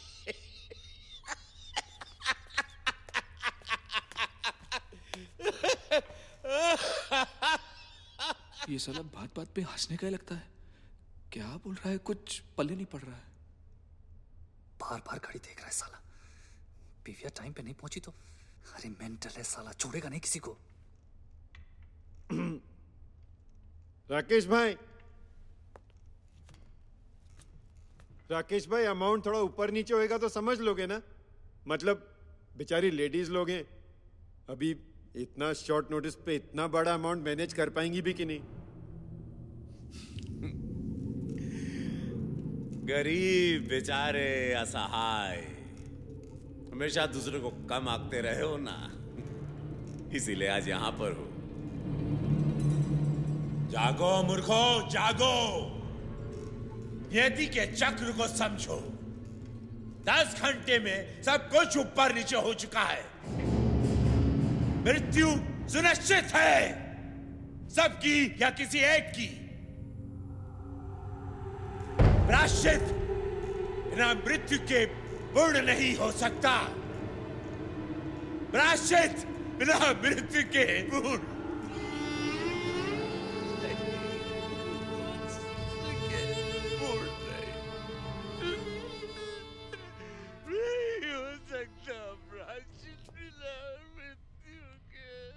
ये साला बात बात पे हंसने का ही लगता है। क्या बोल रहा है, कुछ पल्ले नहीं पड़ रहा है। बार बार घड़ी देख रहा है साला। पीवीआर टाइम पे नहीं पहुंची तो अरे मेंटल है साला, छोड़ेगा नहीं किसी को। राकेश भाई, राकेश भाई अमाउंट थोड़ा ऊपर नीचे होएगा तो समझ लोगे ना। मतलब बेचारी लेडीज लोग हैं, अभी इतना शॉर्ट नोटिस पे इतना बड़ा अमाउंट मैनेज कर पाएंगी भी कि नहीं। गरीब बेचारे असहाय हमेशा दूसरे को कम आंकते रहे हो ना, इसीलिए आज यहां पर हो। जागो मूर्खो जागो, नियति के चक्र को समझो। दस घंटे में सब कुछ ऊपर नीचे हो चुका है। मृत्यु सुनिश्चित है, सबकी या किसी एक की। प्रायश्चित बिना मृत्यु के पूर्ण नहीं हो सकता। प्रायश्चित बिना मृत्यु के पूर्ण नहीं हो सकता। प्रायश्चित बिना मृत्यु के।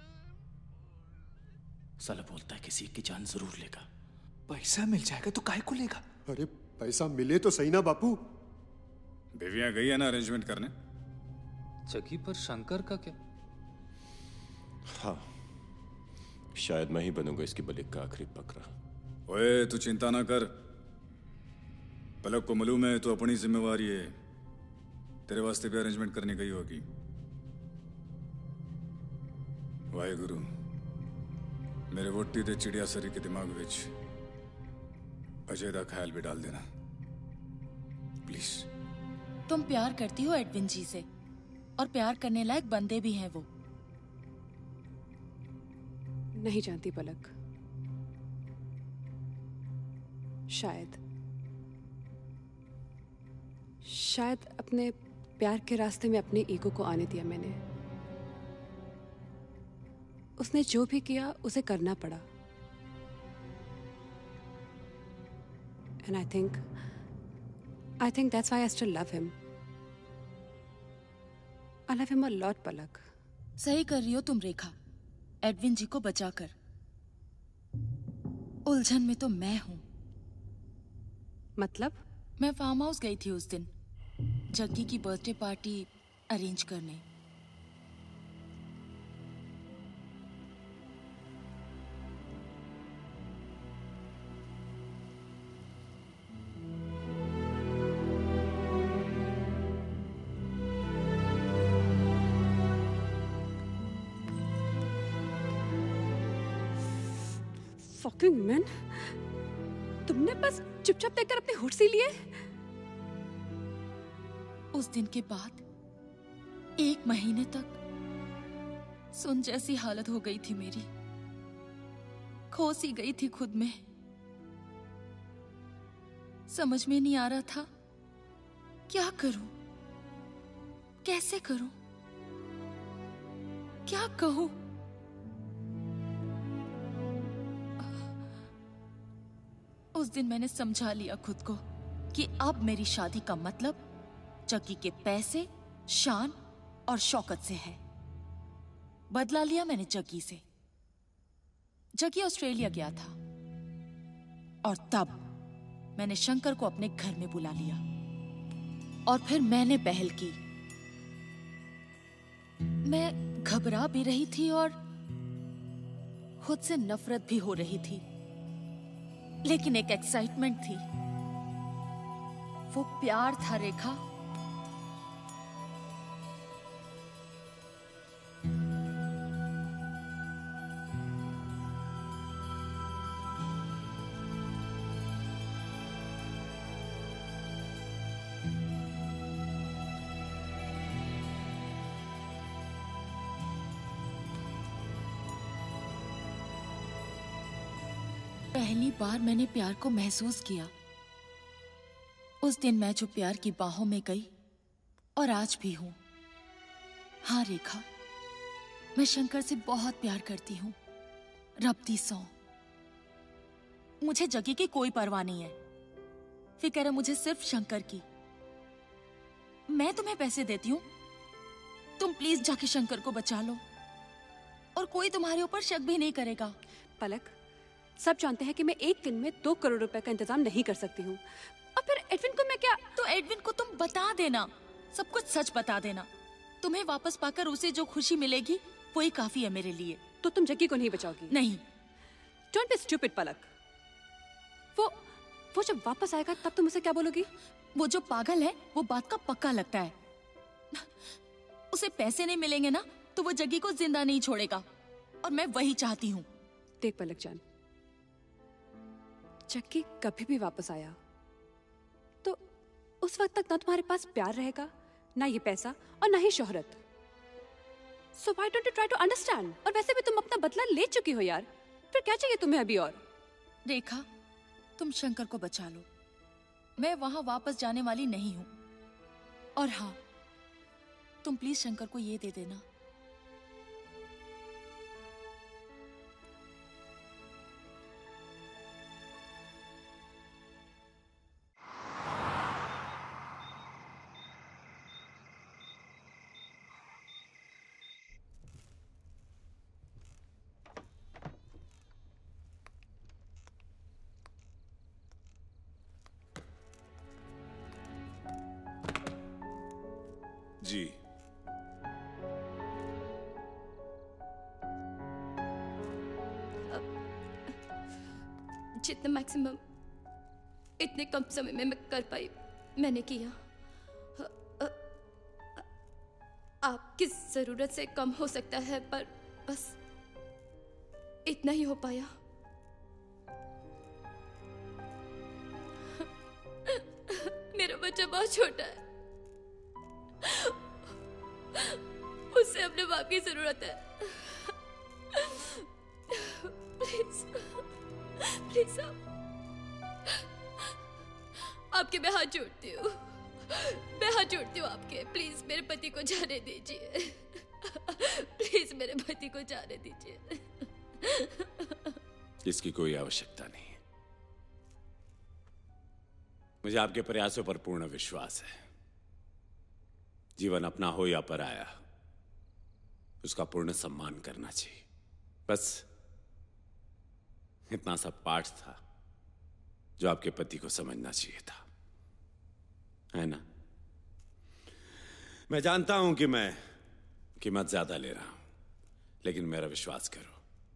साला बोलता है किसी की जान जरूर लेगा। पैसा मिल जाएगा तो काहे को लेगा? अरे पैसा मिले तो सही ना बापू। बेवियां गई है ना अरेंजमेंट करने। जगी पर शंकर का क्या? हाँ, शायद मैं ही बनूंगा इसकी बलिक का आखिरी बकरा। ओए तू चिंता ना कर, पलक को मालूम है तो अपनी जिम्मेवारी है। तेरे वास्ते भी अरेंजमेंट करनी गई होगी। वाहेगुरु, मेरे वोटी दे चिड़िया सरी के दिमाग विच अजय दा ख्याल भी डाल देना प्लीज। तुम प्यार करती हो एडविन जी से, और प्यार करने लायक बंदे भी हैं वो। नहीं जानती पलक, शायद शायद अपने प्यार के रास्ते में अपने ईगो को आने दिया मैंने। उसने जो भी किया उसे करना पड़ा। And I think, I think that's why I still love him. I love him a lot, पलक। सही कर रही हो तुम रेखा, एडविन जी को बचाकर। उलझन में तो मैं हूं। मतलब? मैं फार्म हाउस गई थी उस दिन, जग्गी की बर्थडे पार्टी अरेंज करने। Fucking men, तुमने बस चुपचाप देखकर अपने होठ सी लिए। उस दिन के बाद एक महीने तक सुन जैसी हालत हो गई थी मेरी। खो सी गई थी खुद में। समझ में नहीं आ रहा था क्या करूं, कैसे करूं, क्या कहूं। उस दिन मैंने समझा लिया खुद को कि अब मेरी शादी का मतलब जग्गी के पैसे, शान और शौकत से है। बदला लिया मैंने जग्गी से। जग्गी ऑस्ट्रेलिया गया था और तब मैंने शंकर को अपने घर में बुला लिया और फिर मैंने पहल की। मैं घबरा भी रही थी और खुद से नफरत भी हो रही थी। लेकिन एक एक्साइटमेंट थी। वो प्यार था रेखा। पहली बार मैंने प्यार को महसूस किया उस दिन मैं जो प्यार की बाहों में गई, और आज भी हूं। हाँ रेखा, मैं शंकर से बहुत प्यार करती हूं, रब्ती सौ। मुझे जगह की कोई परवाह नहीं है, फिक्र है मुझे सिर्फ शंकर की। मैं तुम्हें पैसे देती हूं, तुम प्लीज जाके शंकर को बचा लो, और कोई तुम्हारे ऊपर शक भी नहीं करेगा। पलक, सब जानते हैं कि मैं एक दिन में दो करोड़ रुपए का इंतजाम नहीं कर सकती हूँ, और फिर एडविन को मैं क्या? तो एडविन को तुम बता देना, सब कुछ सच बता देना। तुम्हें वापस पाकर उसे जो खुशी मिलेगी वही काफी है मेरे लिए। तो तुम जग्गी को नहीं बचाओगी? नहीं। Don't be stupid Palak. वो वो जब वापस आएगा तब तुम उसे क्या बोलोगी? वो जो पागल है वो बात का पक्का लगता है। उसे पैसे नहीं मिलेंगे ना तो वो जग्गी को जिंदा नहीं छोड़ेगा, और मैं वही चाहती हूँ। देख पलक जान, जग्गी कभी भी वापस आया तो उस वक्त तक ना तुम्हारे पास प्यार रहेगा, ना ये पैसा, और ना ही शोहरत। So why don't you try to understand? और वैसे भी तुम अपना बदला ले चुकी हो यार, फिर क्या चाहिए तुम्हें अभी और? रेखा, तुम शंकर को बचा लो, मैं वहां वापस जाने वाली नहीं हूं। और हाँ, तुम प्लीज शंकर को ये दे देना। जी। जितना मैक्सिमम इतने कम समय में मैं कर पाई मैंने किया। आपकी जरूरत से कम हो सकता है, पर बस इतना ही हो पाया। मेरा बच्चा बहुत छोटा है, उससे अपने बाप की जरूरत है। प्लीज प्लीज आप, आपके मैं हाथ जोड़ती हूँ, मैं हाथ जोड़ती हूँ आपके। प्लीज मेरे पति को जाने दीजिए, प्लीज मेरे पति को जाने दीजिए। इसकी कोई आवश्यकता नहीं है। मुझे आपके प्रयासों पर पूर्ण विश्वास है। जीवन अपना हो या पराया, उसका पूर्ण सम्मान करना चाहिए। बस इतना सा पाठ था जो आपके पति को समझना चाहिए था, है ना? मैं जानता हूं कि मैं कीमत ज्यादा ले रहा हूं, लेकिन मेरा विश्वास करो,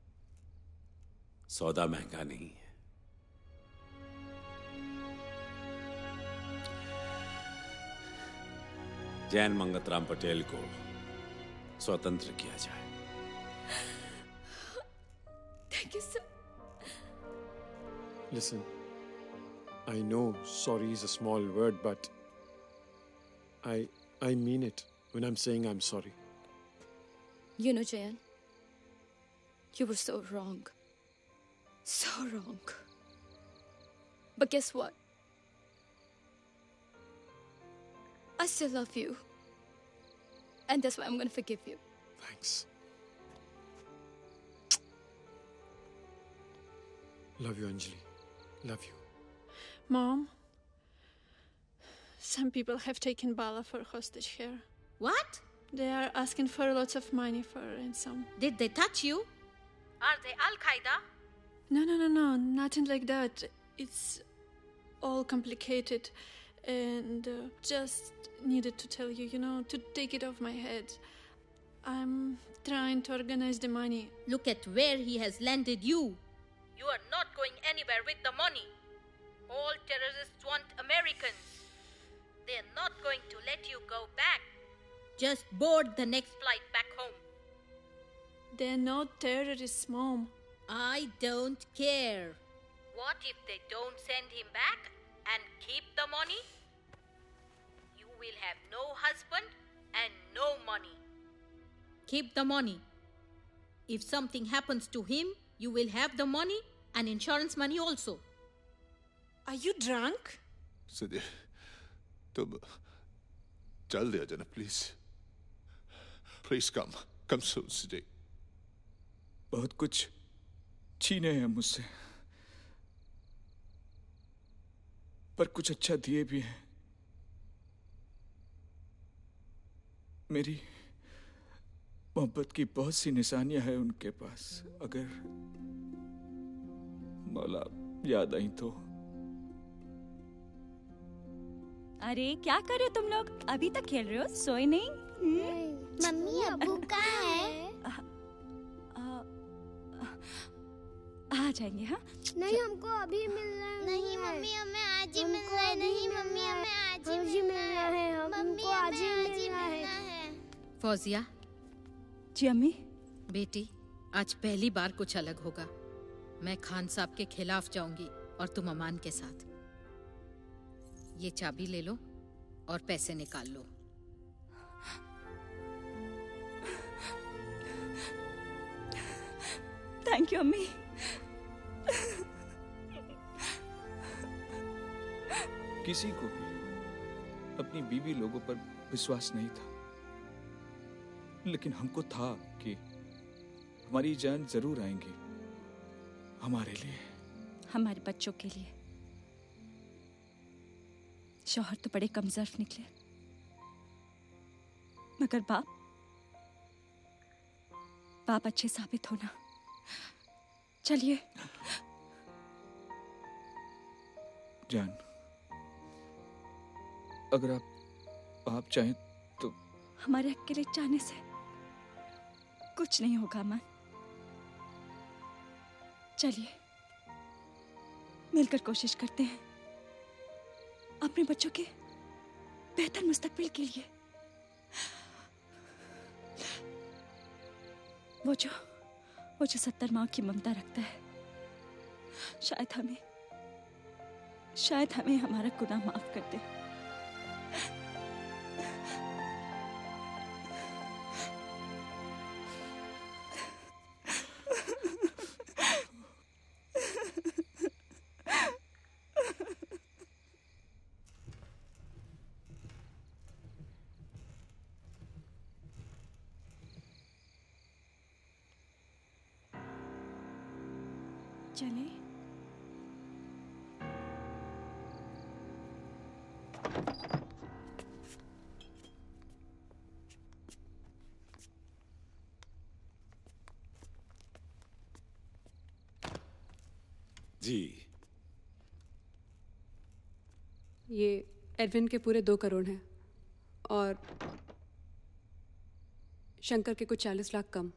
सौदा महंगा नहीं है। जैन मंगतराम पटेल को स्वतंत्र किया जाए। Thank you sir. Listen, I know sorry is a small word, but I I mean it when I'm saying I'm sorry. You know, Jayan, you were so wrong. So wrong. But guess what? I still love you. And that's why I'm gonna forgive you. Thanks. Love you, Anjali. Love you. Mom, some people have taken Bala for hostage here. What? They are asking for lots of money for ransom. Did they touch you? Are they Al-Qaeda? No, no, no, no, nothing like that. It's all complicated, and uh, just needed to tell you, you know, to take it off my head. I'm trying to organize the money. Look at where he has landed you. You are not going anywhere with the money. All terrorists want Americans. They are not going to let you go back. Just board the next flight back home. They're not terrorists, Mom. I don't care. What if they don't send him back and keep the money? You will have no husband and no money. Keep the money. If something happens to him, you will have the money and insurance money also. Are you drunk? Sudhir, तुम चल दिया जना, please. Please come. Come soon, Sudhir. बहुत कुछ छीने हैं मुझसे, पर कुछ अच्छा दिए भी हैं। मेरी मोहब्बत की बहुत सी निशानियां हैं उनके पास। अगर मौला याद आई तो। अरे क्या कर रहे हो तुम लोग? अभी तक खेल रहे हो? सोए नहीं? मम्मी अब्बू कहाँ है? आ जाएंगे। हाँ नहीं, हमको अभी मिलना है। नहीं मम्मी, हमें आज ही मिलना है। नहीं मम्मी, हमें आज ही मिलना है। हमको आज ही मिलना है। फौजिया। जी अम्मी। बेटी, आज पहली बार कुछ अलग होगा। मैं खान साहब के खिलाफ जाऊंगी और तुम अमान के साथ। ये चाबी ले लो और पैसे निकाल लो। थैंक यू अम्मी। किसी को भी अपनी बीवी लोगों पर विश्वास नहीं था, लेकिन हमको था कि हमारी जान जरूर आएंगी हमारे लिए, हमारे बच्चों के लिए। शौहर तो बड़े कमजोर निकले, मगर बाप बाप अच्छे साबित होना। चलिए। जान, अगर आप आप चाहें तो। हमारे अकेले जाने से कुछ नहीं होगा अमन। चलिए मिलकर कोशिश करते हैं अपने बच्चों के बेहतर मुस्तकबिल के लिए। वो जो वो जो सत्तर माँ की ममता रखता है, शायद हमें शायद हमें हमारा गुनाह माफ कर दे। चले। जी, ये एडविन के पूरे दो करोड़ हैं और शंकर के कुछ चालीस लाख कम।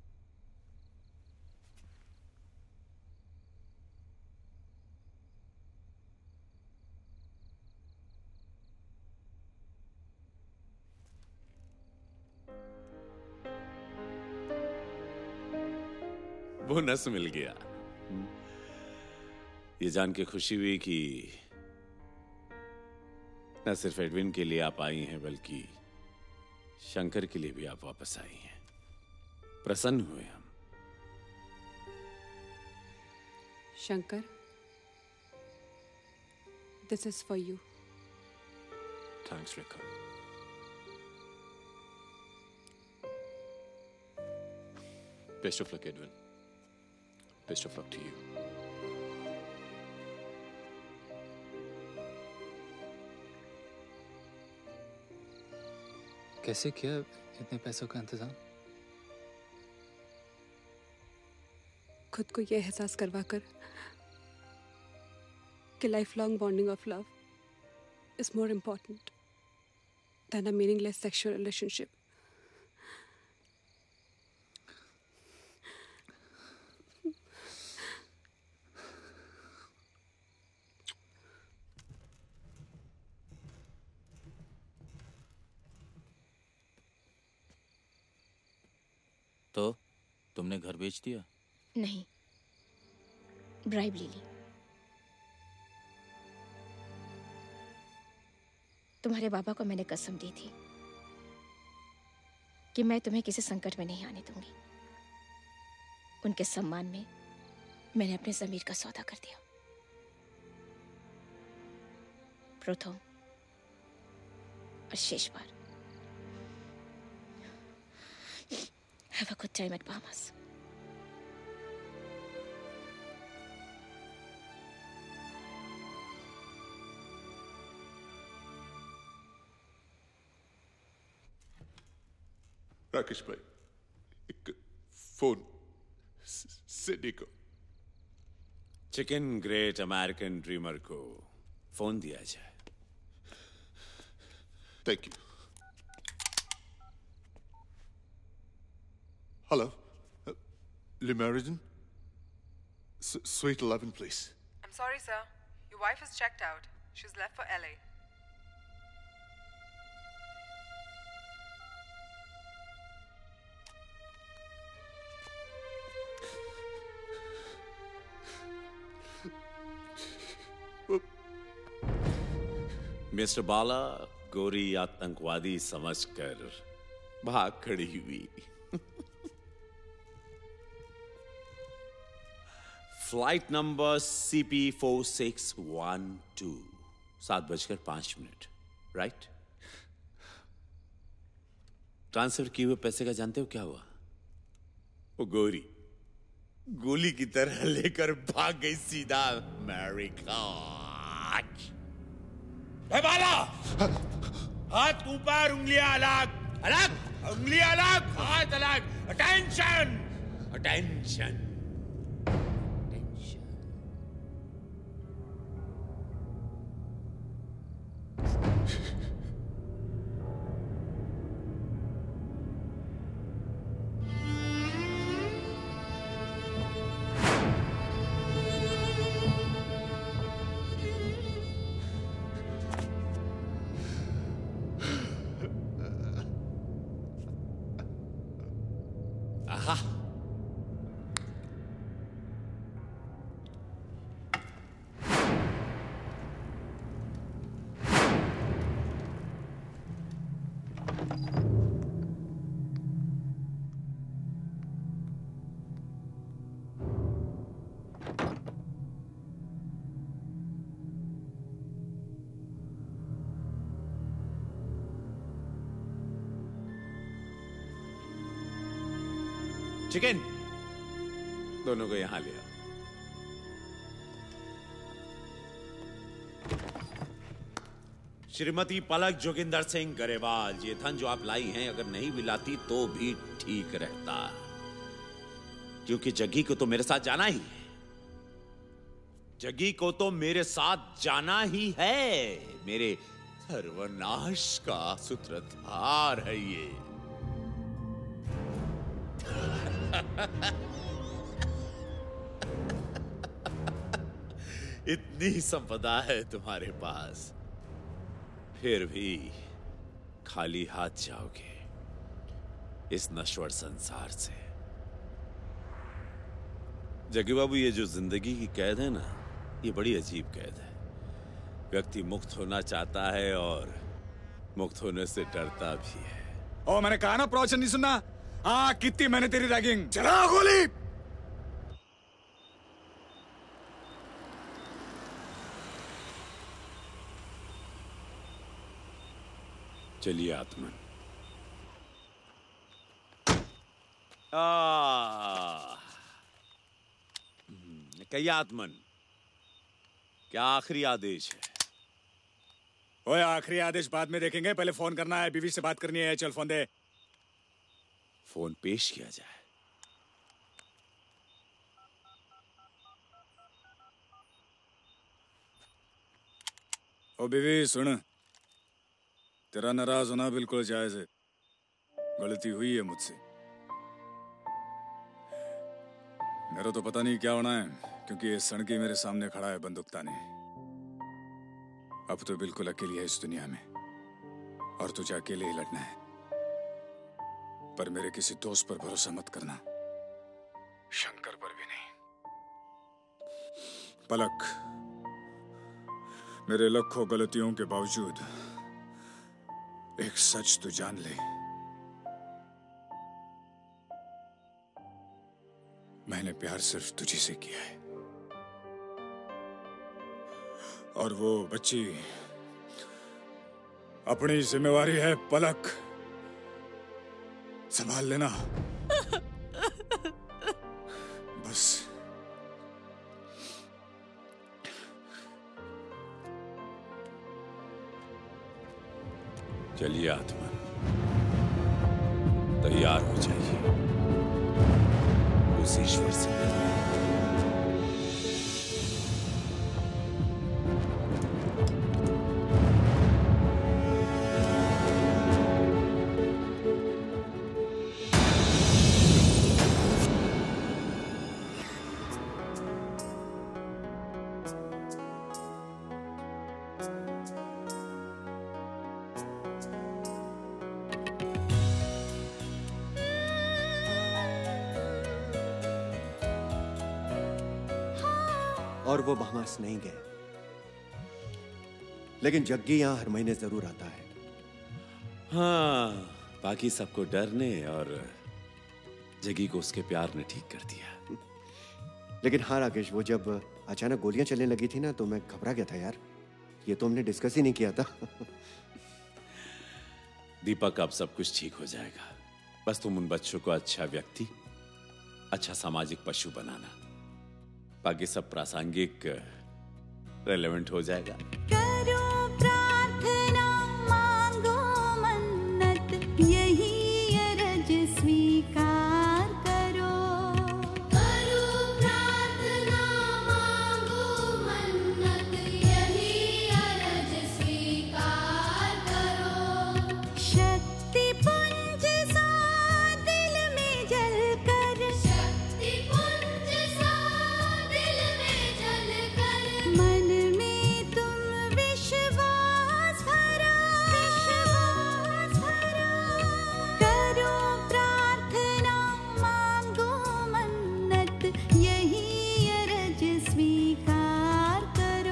बोनस मिल गया। ये जान के खुशी हुई कि न सिर्फ एडविन के लिए आप आई हैं, बल्कि शंकर के लिए भी आप वापस आई हैं। प्रसन्न हुए हम। Shankar, this is for you. Thanks Rekha. Best of luck Edwin. Best of luck to you. कैसे किया इतने पैसों का इंतजाम? खुद को यह एहसास करवाकर कि life long bonding of love is more important than a meaningless sexual relationship. तो तुमने घर बेच दिया? नहीं, ब्राइब ले ली। तुम्हारे बाबा को मैंने कसम दी थी कि मैं तुम्हें किसी संकट में नहीं आने दूंगी। उनके सम्मान में मैंने अपने जमीर का सौदा कर दिया। प्रथम और शेष बार। Have a good time at Bahamas. Rakesh भाई, एक फोन सिडनी को। चिकन ग्रेट अमेरिकन ड्रीमर को फोन दिया जाए। Thank you. Hello, Limeridan? Suite eleven, please. I'm sorry, sir. Your wife is checked out. She's left for L A. Mister Bala गोरी आतंकवादी समझकर भाग खड़ी हुई। Flight number C P four six one two, सात बजकर पांच मिनट, राइट? ट्रांसफर किए हुए पैसे का जानते हो क्या हुआ? वो गोरी गोली की तरह लेकर भाग गई सीधा अमेरिका। बाला, हाथ ऊपर, उंगलियां अलग, अलग, उंगलियां अलग, हाथ अलग। Attention, attention. चिकन, दोनों को यहां ले आओ। श्रीमती पलक जोगिंदर सिंह गरेवाल, ये धन जो आप लाई हैं अगर नहीं भी लाती तो भी ठीक रहता, क्योंकि जग्गी को तो मेरे साथ जाना ही है। जग्गी को तो मेरे साथ जाना ही है। मेरे सर्वनाश का सूत्रधार है ये। इतनी संपदा है तुम्हारे पास, फिर भी खाली हाथ जाओगे इस नश्वर संसार से। जग्गी बाबू, ये जो जिंदगी की कैद है ना, ये बड़ी अजीब कैद है। व्यक्ति मुक्त होना चाहता है और मुक्त होने से डरता भी है। ओ, मैंने कहा ना प्रवचन नहीं सुनना। हाँ, कितनी मैंने तेरी रैगिंग। चला गोली। चलिए आत्मन। आ, कहिए आत्मन, क्या आखिरी आदेश है? ओए, आखिरी आदेश बाद में देखेंगे, पहले फोन करना है, बीवी से बात करनी है। चल फोन दे। फोन पेश किया जाए। ओ बीवी सुन, तेरा नाराज होना बिल्कुल जायज है। गलती हुई है मुझसे। मेरा तो पता नहीं क्या होना है, क्योंकि ये सड़की मेरे सामने खड़ा है बंदूक ताने। अब तो बिल्कुल अकेली है इस दुनिया में, और तुझे अकेले ही लड़ना है। पर मेरे किसी दोस्त पर भरोसा मत करना, शंकर पर भी नहीं। पलक, मेरे लाखों गलतियों के बावजूद एक सच तो जान ले, मैंने प्यार सिर्फ तुझी से किया है, और वो बच्ची अपनी जिम्मेवारी है। पलक, संभाल लेना बस। चलिए आत्मा, तैयार हो जाइए उस ईश्वर से। और वो बहमास नहीं गए, लेकिन जग्गी यहां हर महीने जरूर आता है। हाँ, बाकी सबको डरने और जग्गी को उसके प्यार ने ठीक कर दिया। लेकिन हाँ राकेश, वो जब अचानक गोलियां चलने लगी थी ना, तो मैं घबरा गया था यार। ये तो हमने डिस्कस ही नहीं किया था। दीपक, अब सब कुछ ठीक हो जाएगा। बस तुम उन बच्चों को अच्छा व्यक्ति, अच्छा सामाजिक पशु बनाना, बाकी सब प्रासंगिक रेलेवेंट हो जाएगा। करो प्रार्थना, मांगो मन्नत, यही अरज स्वीकार करो। करो प्रार्थना, मांगो मन्नत, यही अरज स्वीकार करो। शक्ति पुंज सा दिल में जलकर, शक्ति पुंज सा दिल में जलकर, मन में तुम विश्वास भरो, विश्वास भरो। करो प्रार्थना, मांगो मन्नत, यही अरज स्वीकार करो।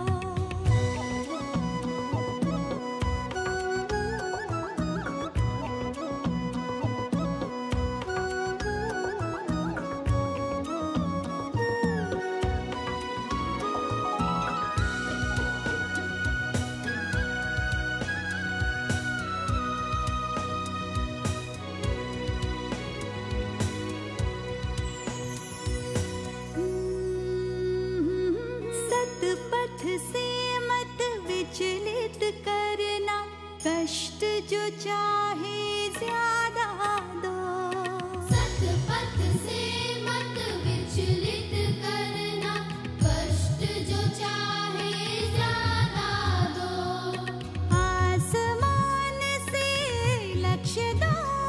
सतपथ से मत विचलित करना, कष्ट जो चाहे ज्यादा दो। सतपथ से मत विचलित करना, कष्ट जो चाहे ज्यादा दो। आसमान से लक्ष्य दो